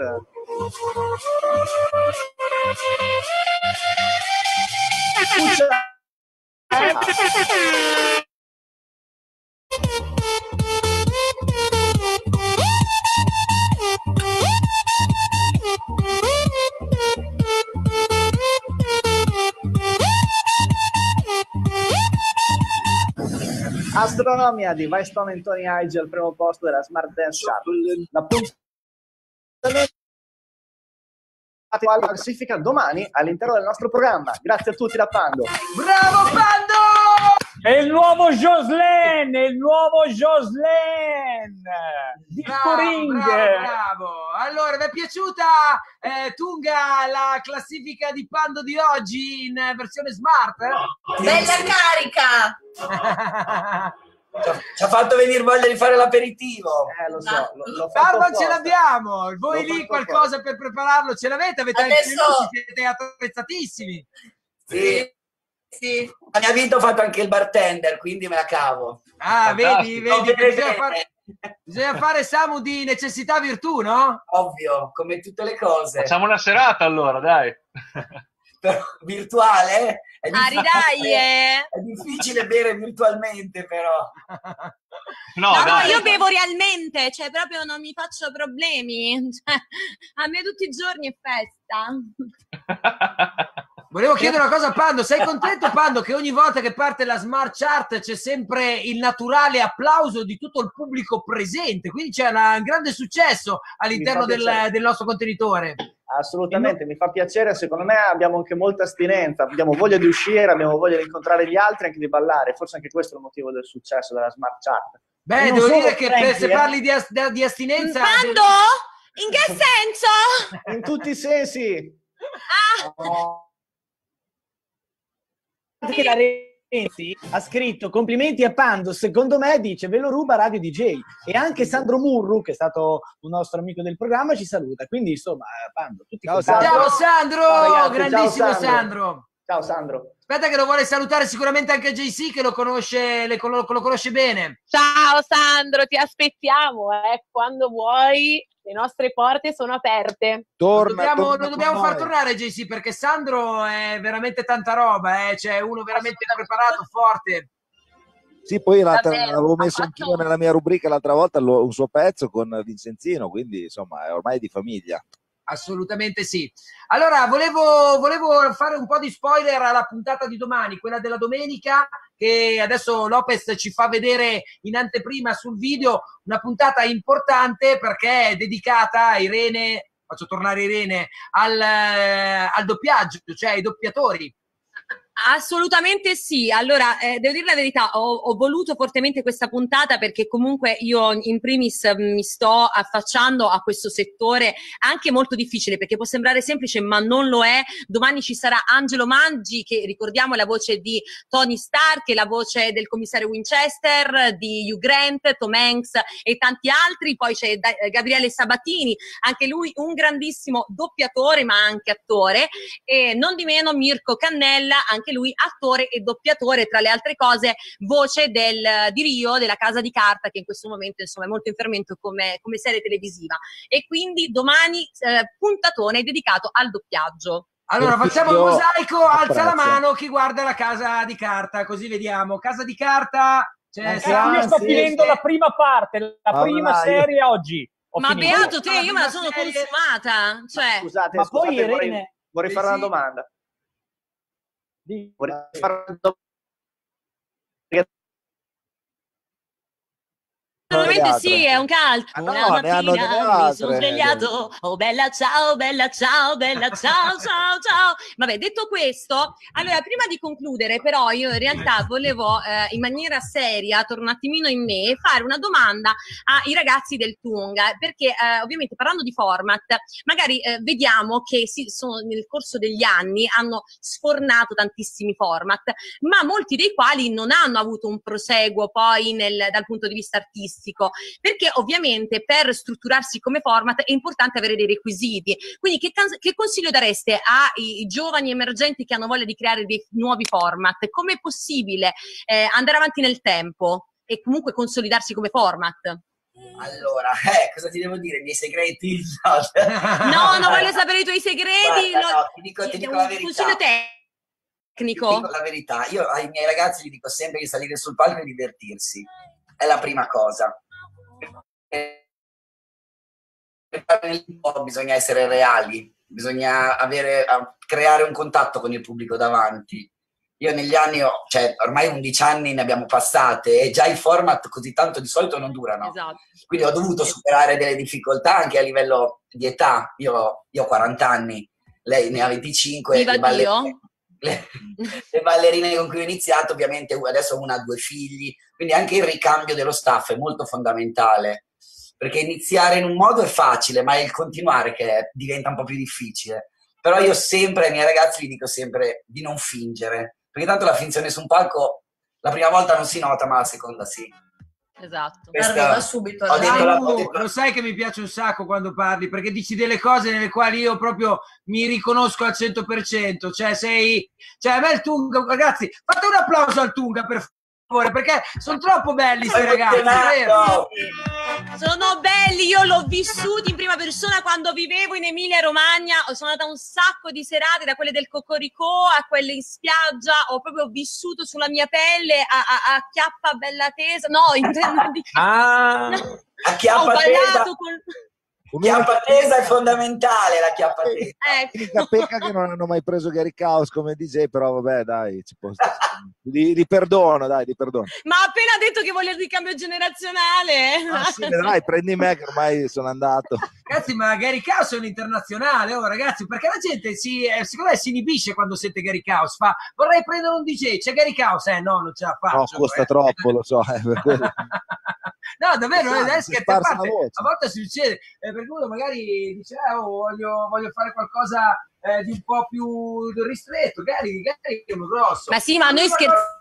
Astronomia di Milestone e Tony Ige al primo posto della Smart Dance Chart. La classifica domani all'interno del nostro programma. Grazie a tutti da Pando. Bravo Pando! È il nuovo Joslen, è il nuovo Joslen! Disco Ring! Bravo! Allora, vi è piaciuta Tunga la classifica di Pando di oggi in versione smart? Bella carica! Ci ha fatto venire voglia di fare l'aperitivo. Lo so, l'ho fatto Parma apposta. ce l'abbiamo, voi L'ho lì fatto qualcosa apposta. per prepararlo ce l'avete? Avete anche Adesso- siete attrezzatissimi. Sì. Ma mi ha vinto, ho fatto anche il bartender, quindi me la cavo. Ah, vedi, Non vedi, bene, bisogna fare Samu di necessità virtù, no? Ovvio, come tutte le cose. Facciamo una serata allora, dai. Però, virtuale? È ridai, È difficile bere virtualmente, però. No, No, dai. io bevo realmente, cioè proprio non mi faccio problemi. Cioè, a me tutti i giorni è festa. Volevo chiedere una cosa a Pando, sei contento Pando che ogni volta che parte la Smart Chart c'è sempre il naturale applauso di tutto il pubblico presente, quindi c'è un grande successo all'interno Mi fa piacere. del nostro contenitore. Assolutamente, mi fa piacere. Secondo me abbiamo anche molta astinenza, abbiamo voglia di uscire, abbiamo voglia di incontrare gli altri, anche di ballare. Forse anche questo è il motivo del successo della Smart Chart. Beh, E non devo solo dire che Frankie, se parli di astinenza... Pando? In che senso? In tutti i sensi. Che la Renzi ha scritto complimenti a Pando, secondo me dice ve lo ruba Radio DJ, e anche Sandro Murru, che è stato un nostro amico del programma, ci saluta, quindi insomma Pando, tutti contenti. Ciao Sandro, Ciao, ragazzi, grandissimo ciao, Sandro. Ciao Sandro. Aspetta che lo vuole salutare sicuramente anche JC che lo conosce, lo conosce bene. Ciao Sandro, ti aspettiamo, quando vuoi, le nostre porte sono aperte. Lo dobbiamo far tornare JC perché Sandro è veramente tanta roba, c'è uno veramente preparato, forte. Sì, poi Davvero, l'avevo ha messo fatto- anch'io nella mia rubrica l'altra volta un suo pezzo con Vincenzino, quindi insomma è ormai di famiglia. Assolutamente sì. Allora, volevo fare un po' di spoiler alla puntata di domani, quella della domenica, che adesso Lopez ci fa vedere in anteprima sul video, una puntata importante perché è dedicata a Irene, faccio tornare Irene, al doppiaggio, cioè ai doppiatori. Assolutamente sì. Allora, devo dire la verità, ho voluto fortemente questa puntata perché comunque io in primis mi sto affacciando a questo settore anche molto difficile, perché può sembrare semplice ma non lo è. Domani ci sarà Angelo Mangi, che ricordiamo è la voce di Tony Stark, è la voce del commissario Winchester, di Hugh Grant, Tom Hanks e tanti altri. Poi c'è Gabriele Sabatini, anche lui un grandissimo doppiatore ma anche attore, e non di meno Mirko Cannella, anche lui attore e doppiatore, tra le altre cose voce di Rio, della Casa di Carta, che in questo momento insomma è molto in fermento come serie televisiva, e quindi domani puntatone dedicato al doppiaggio. Allora facciamo il mosaico, alza la mano chi guarda la Casa di Carta, così vediamo. Casa di Carta, io sto finendo la prima parte, la prima serie oggi. Ma beato te, io me la sono consumata, cioè. Scusate, ma poi Irene, vorrei fare una domanda. Vorrei fare una domanda. Assolutamente sì, è un calcio. No, Una ne hanno mattina delle mi altre. sono svegliato. Oh bella ciao, bella ciao, bella ciao, ciao, ciao. Vabbè, detto questo, allora prima di concludere, però, io in realtà volevo in maniera seria, torno un attimino in me, fare una domanda ai ragazzi del Tunga, perché ovviamente parlando di format, magari vediamo che nel corso degli anni hanno sfornato tantissimi format, ma molti dei quali non hanno avuto un proseguo poi dal punto di vista artistico, perché ovviamente per strutturarsi come format è importante avere dei requisiti. Quindi che consiglio dareste ai giovani emergenti che hanno voglia di creare dei nuovi format? Come è possibile andare avanti nel tempo e comunque consolidarsi come format? Allora, cosa ti devo dire? I miei segreti? No, non voglio sapere i tuoi segreti. Guarda, no, ti dico la verità. Consiglio tecnico. Ti dico la verità. Io ai miei ragazzi gli dico sempre di salire sul palco e divertirsi. È la prima cosa. Bisogna essere reali, bisogna creare un contatto con il pubblico davanti. Io negli anni, ormai 11 anni ne abbiamo passate, e già i format così tanto di solito non durano. Esatto. Quindi ho dovuto superare delle difficoltà anche a livello di età. Io ho 40 anni, lei ne ha 25. Viva Dio! Le ballerine con cui ho iniziato, ovviamente adesso una ha 2 figli, quindi anche il ricambio dello staff è molto fondamentale, perché iniziare in un modo è facile, ma è il continuare che diventa un po' più difficile. Però io sempre ai miei ragazzi gli dico sempre di non fingere, perché tanto la finzione su un palco la prima volta non si nota, ma la seconda sì. Esatto. Arriva subito. Lo sai che mi piace un sacco quando parli, perché dici delle cose nelle quali io proprio mi riconosco al 100%. Cioè a me il Tunga, ragazzi, fate un applauso al Tunga per favore, perché sono troppo belli questi ragazzi. Sono belli, io l'ho vissuto in prima persona quando vivevo in Emilia Romagna, sono andata un sacco di serate, da quelle del Cocorico a quelle in spiaggia, ho proprio vissuto sulla mia pelle a Chiappa Bella Tesa, no, intendo di a Chiappa Tesa. Chiappa tesa è fondamentale, la chiappa tesa. L'unica pecca che non hanno mai preso Gary Caos come DJ, però vabbè dai, li perdono, dai, li perdono. Ma ha appena detto che vuole il ricambio generazionale. Sì, dai, prendi me che ormai sono andato. Ragazzi, ma Gary Caos è un internazionale, ragazzi, perché la gente secondo me si inibisce quando sente Gary Caos, vorrei prendere un DJ, c'è Gary Caos? No, non ce la faccio. No, costa troppo, lo so. No, davvero, scherzo a parte, voce. a volte succede, perché uno magari dice voglio fare qualcosa di un po' più ristretto, Gary è uno grosso. Ma sì, ma noi scherziamo.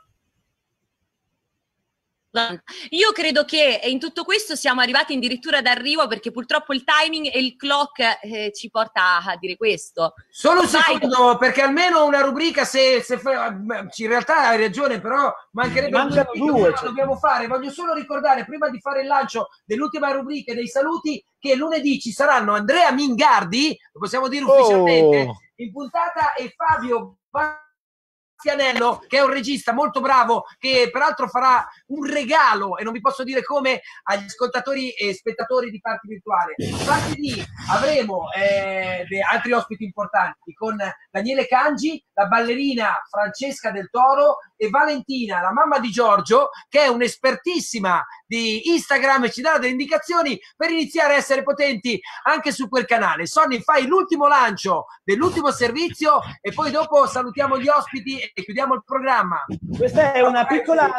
Io credo che in tutto questo siamo arrivati addirittura d'arrivo, perché purtroppo il timing e il clock ci porta a dire questo. Solo un secondo, perché almeno una rubrica, se in realtà hai ragione, però mancano 2. Dobbiamo fare. Voglio solo ricordare, prima di fare il lancio dell'ultima rubrica e dei saluti, che lunedì ci saranno Andrea Mingardi, lo possiamo dire ufficialmente, in puntata, e Fabio Fianello, che è un regista molto bravo, che peraltro farà un regalo, e non vi posso dire come, agli ascoltatori e spettatori di Party Virtuale. Martedì avremo altri ospiti importanti, con Daniele Cangi, la ballerina Francesca Del Toro, e Valentina, la mamma di Giorgio, che è un'espertissima di Instagram e ci darà delle indicazioni per iniziare a essere potenti anche su quel canale. Sonny, fai l'ultimo lancio dell'ultimo servizio e poi dopo salutiamo gli ospiti e chiudiamo il programma. Questa è una piccola...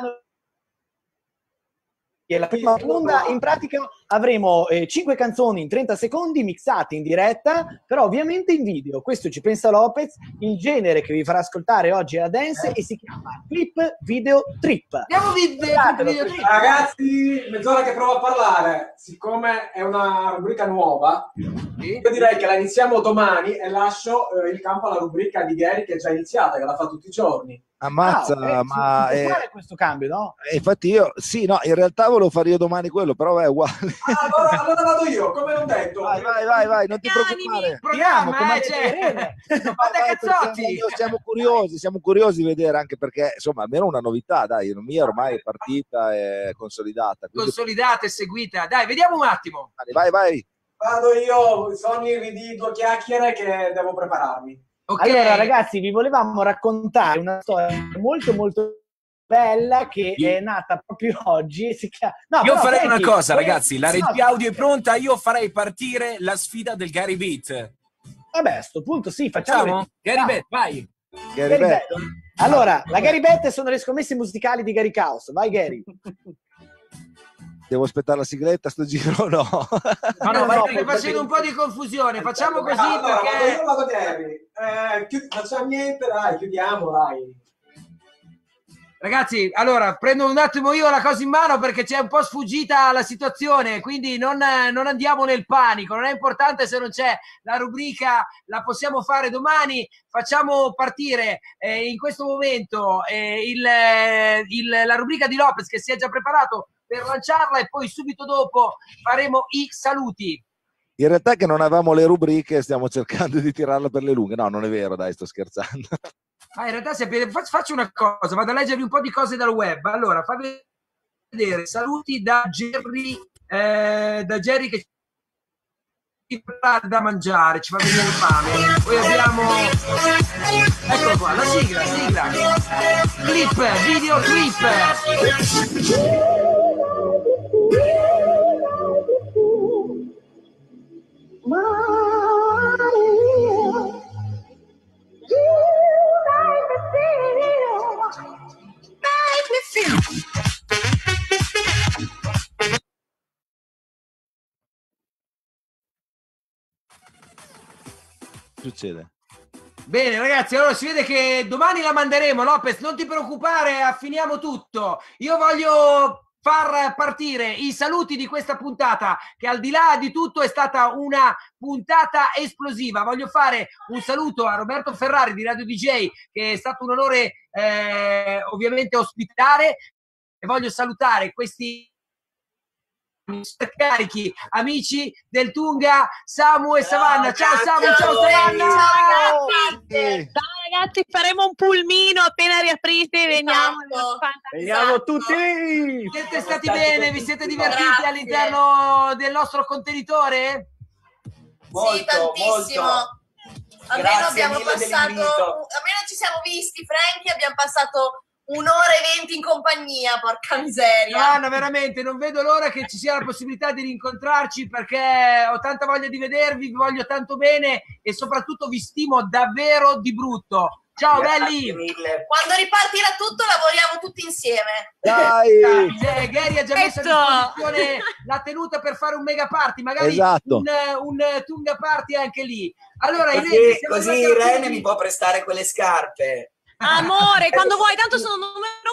la prima onda. In pratica avremo 5 canzoni in 30 secondi mixate in diretta, però ovviamente in video. Questo ci pensa Lopez. Il genere che vi farà ascoltare oggi è la dance e si chiama Clip Video Trip. Andiamo video trip. Ragazzi, mezz'ora che provo a parlare. Siccome è una rubrica nuova, io direi che la iniziamo domani e lascio il campo alla rubrica di Gary che è già iniziata, che la fa tutti i giorni. Ammazza, ma fare questo cambio, no? Infatti io, sì, no, in realtà volevo fare io domani quello, però è uguale. Allora vado io, come non detto. Vai, non ti preoccupare. Programma, siamo curiosi di vedere, anche perché, insomma, almeno una novità, dai, la mia ormai è partita, è consolidata. Quindi... Consolidata e seguita. Dai, vediamo un attimo. Vai. Vado io, Sonny, ridi 2 chiacchiere che devo prepararmi. Okay. Allora ragazzi, vi volevamo raccontare una storia molto molto bella che è nata proprio oggi. Io farei una cosa, ragazzi, la regia audio è pronta, io farei partire la sfida del Gary Beat. Vabbè, a sto punto sì, facciamo. Gary Bet, vai. Gary Bet. Allora, la Gary Bet sono le scommesse musicali di Gary Caos. Vai Gary. Devo aspettare la sigletta sto giro? No. No, stai facendo un po' di confusione. Facciamo così perché... Io vado Gary. Facciamo niente, dai, chiudiamo, dai. Ragazzi, allora, prendo un attimo io la cosa in mano perché c'è un po' sfuggita la situazione, quindi non andiamo nel panico, non è importante se non c'è la rubrica, la possiamo fare domani, facciamo partire in questo momento la rubrica di Lopez che si è già preparato per lanciarla e poi subito dopo faremo i saluti. In realtà è che non avevamo le rubriche, stiamo cercando di tirarla per le lunghe. No, non è vero, dai, sto scherzando. In realtà faccio una cosa, vado a leggervi un po' di cose dal web. Allora, fammi vedere saluti da Jerry che ci prepara da mangiare, ci fa venire fame. Poi abbiamo, eccolo qua, la sigla, clip, video clip. Succede. Bene ragazzi, allora si vede che domani la manderemo. Lopez, non ti preoccupare, affiniamo tutto. Io voglio far partire i saluti di questa puntata che al di là di tutto è stata una puntata esplosiva. Voglio fare un saluto a Roberto Ferrari di Radio DJ, che è stato un onore ovviamente ospitare, e voglio salutare questi carichi amici del Tunga, Samu e Savanna. Ciao Samu, ciao Savanna. Ciao ragazzi, faremo un pulmino appena riaprite, veniamo tutti. Siete stati bene? Vi siete divertiti all'interno del nostro contenitore? Sì, tantissimo. Almeno abbiamo passato, almeno ci siamo visti, Frankie, abbiamo passato 1 ora e 20 in compagnia, porca miseria. No, veramente, non vedo l'ora che ci sia la possibilità di rincontrarci perché ho tanta voglia di vedervi, vi voglio tanto bene e soprattutto vi stimo davvero di brutto. Ciao belli! Quando ripartirà tutto lavoriamo tutti insieme. Dai! Gary ha già messo a disposizione la tenuta per fare un mega party, magari un Tunga party anche lì. Allora, così Irene mi può prestare quelle scarpe. Amore, quando vuoi, tanto sono numero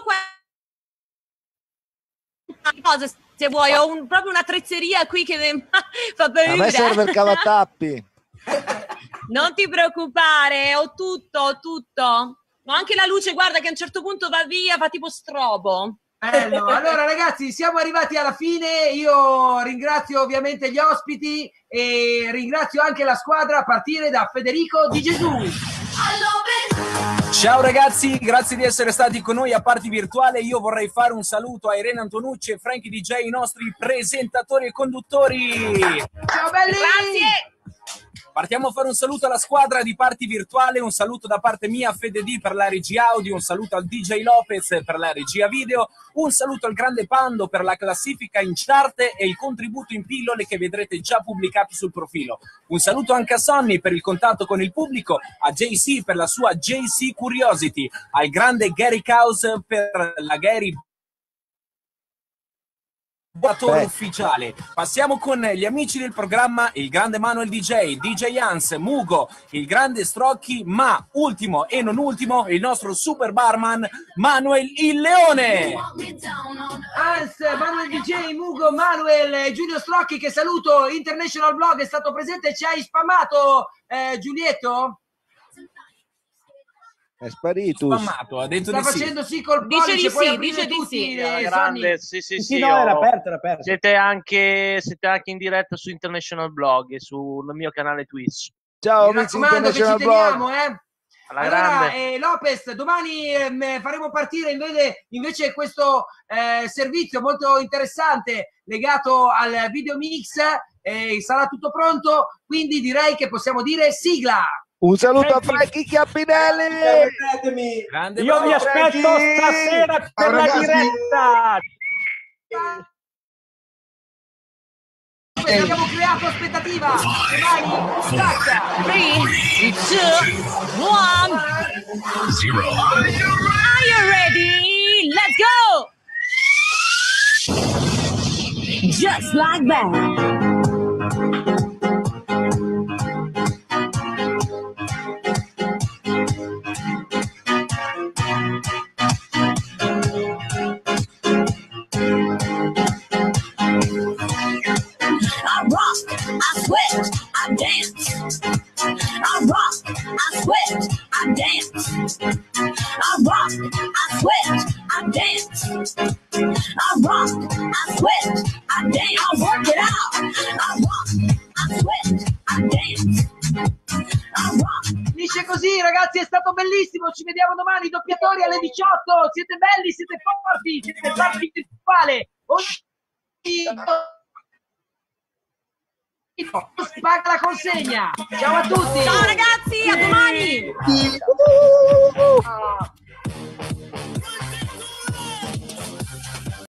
cosa se vuoi, ho proprio un'attrezzeria qui che fa per a me serve il cavatappi. Non ti preoccupare, ho tutto. Ho anche la luce, guarda che a un certo punto va via, fa tipo strobo. Bello. Allora ragazzi, siamo arrivati alla fine. Io ringrazio ovviamente gli ospiti e ringrazio anche la squadra a partire da Federico Di Gesù. Ciao ragazzi, grazie di essere stati con noi a Party Virtuale. Io vorrei fare un saluto a Irene Antonucci e Frankie DJ, i nostri presentatori e conduttori. Ciao belli! Grazie! Partiamo a fare un saluto alla squadra di Party Virtuale, un saluto da parte mia a Fede D per la regia audio, un saluto al DJ Lopez per la regia video, un saluto al grande Pando per la classifica in chart e il contributo in pillole che vedrete già pubblicati sul profilo. Un saluto anche a Sonny per il contatto con il pubblico, a JC per la sua JC Curiosity, al grande Gary Caus per la Gary ufficiale. Passiamo con gli amici del programma, il grande Manuel DJ, DJ Hans, Mugo, il grande Strocchi, ma ultimo e non ultimo il nostro super barman Manuel il Leone. Hans, Manuel DJ, Mugo, Manuel e Giulio Strocchi, che saluto. International Blog è stato presente, ci hai spammato Giulietto? È sparito. Spammato, ha detto sta di sì. facendo sì col Dice pollice, di puoi sì, aprire dice di tutti, sì. Grande, sì, no, era aperto. Siete anche in diretta su International Blog e sul mio canale Twitch. Ciao mi amici raccomando che ci International teniamo, Blog. Alla Allora, grande. Lopez, domani faremo partire invece questo servizio molto interessante legato al video mix, sarà tutto pronto, quindi direi che possiamo dire sigla. Un saluto a Franchi Chiappinelli. Io vi aspetto stasera per la diretta. Abbiamo creato aspettativa. Domani, stacca. 3, 2, 1, 0. Are you ready? Let's go! Just like that. I rock, I sweat, I dance. I rock, I sweat, I dance. I rock, I sweat, I dance. I rock, I sweat, I dance. I work it out. I rock, I sweat, I dance. I rock. Finisce così, ragazzi, è stato bellissimo. Ci vediamo domani, doppiatori alle 18. Siete belli, siete forti, siete Party Virtuale. Spacca la consegna. Ciao a tutti. Ciao ragazzi, a domani.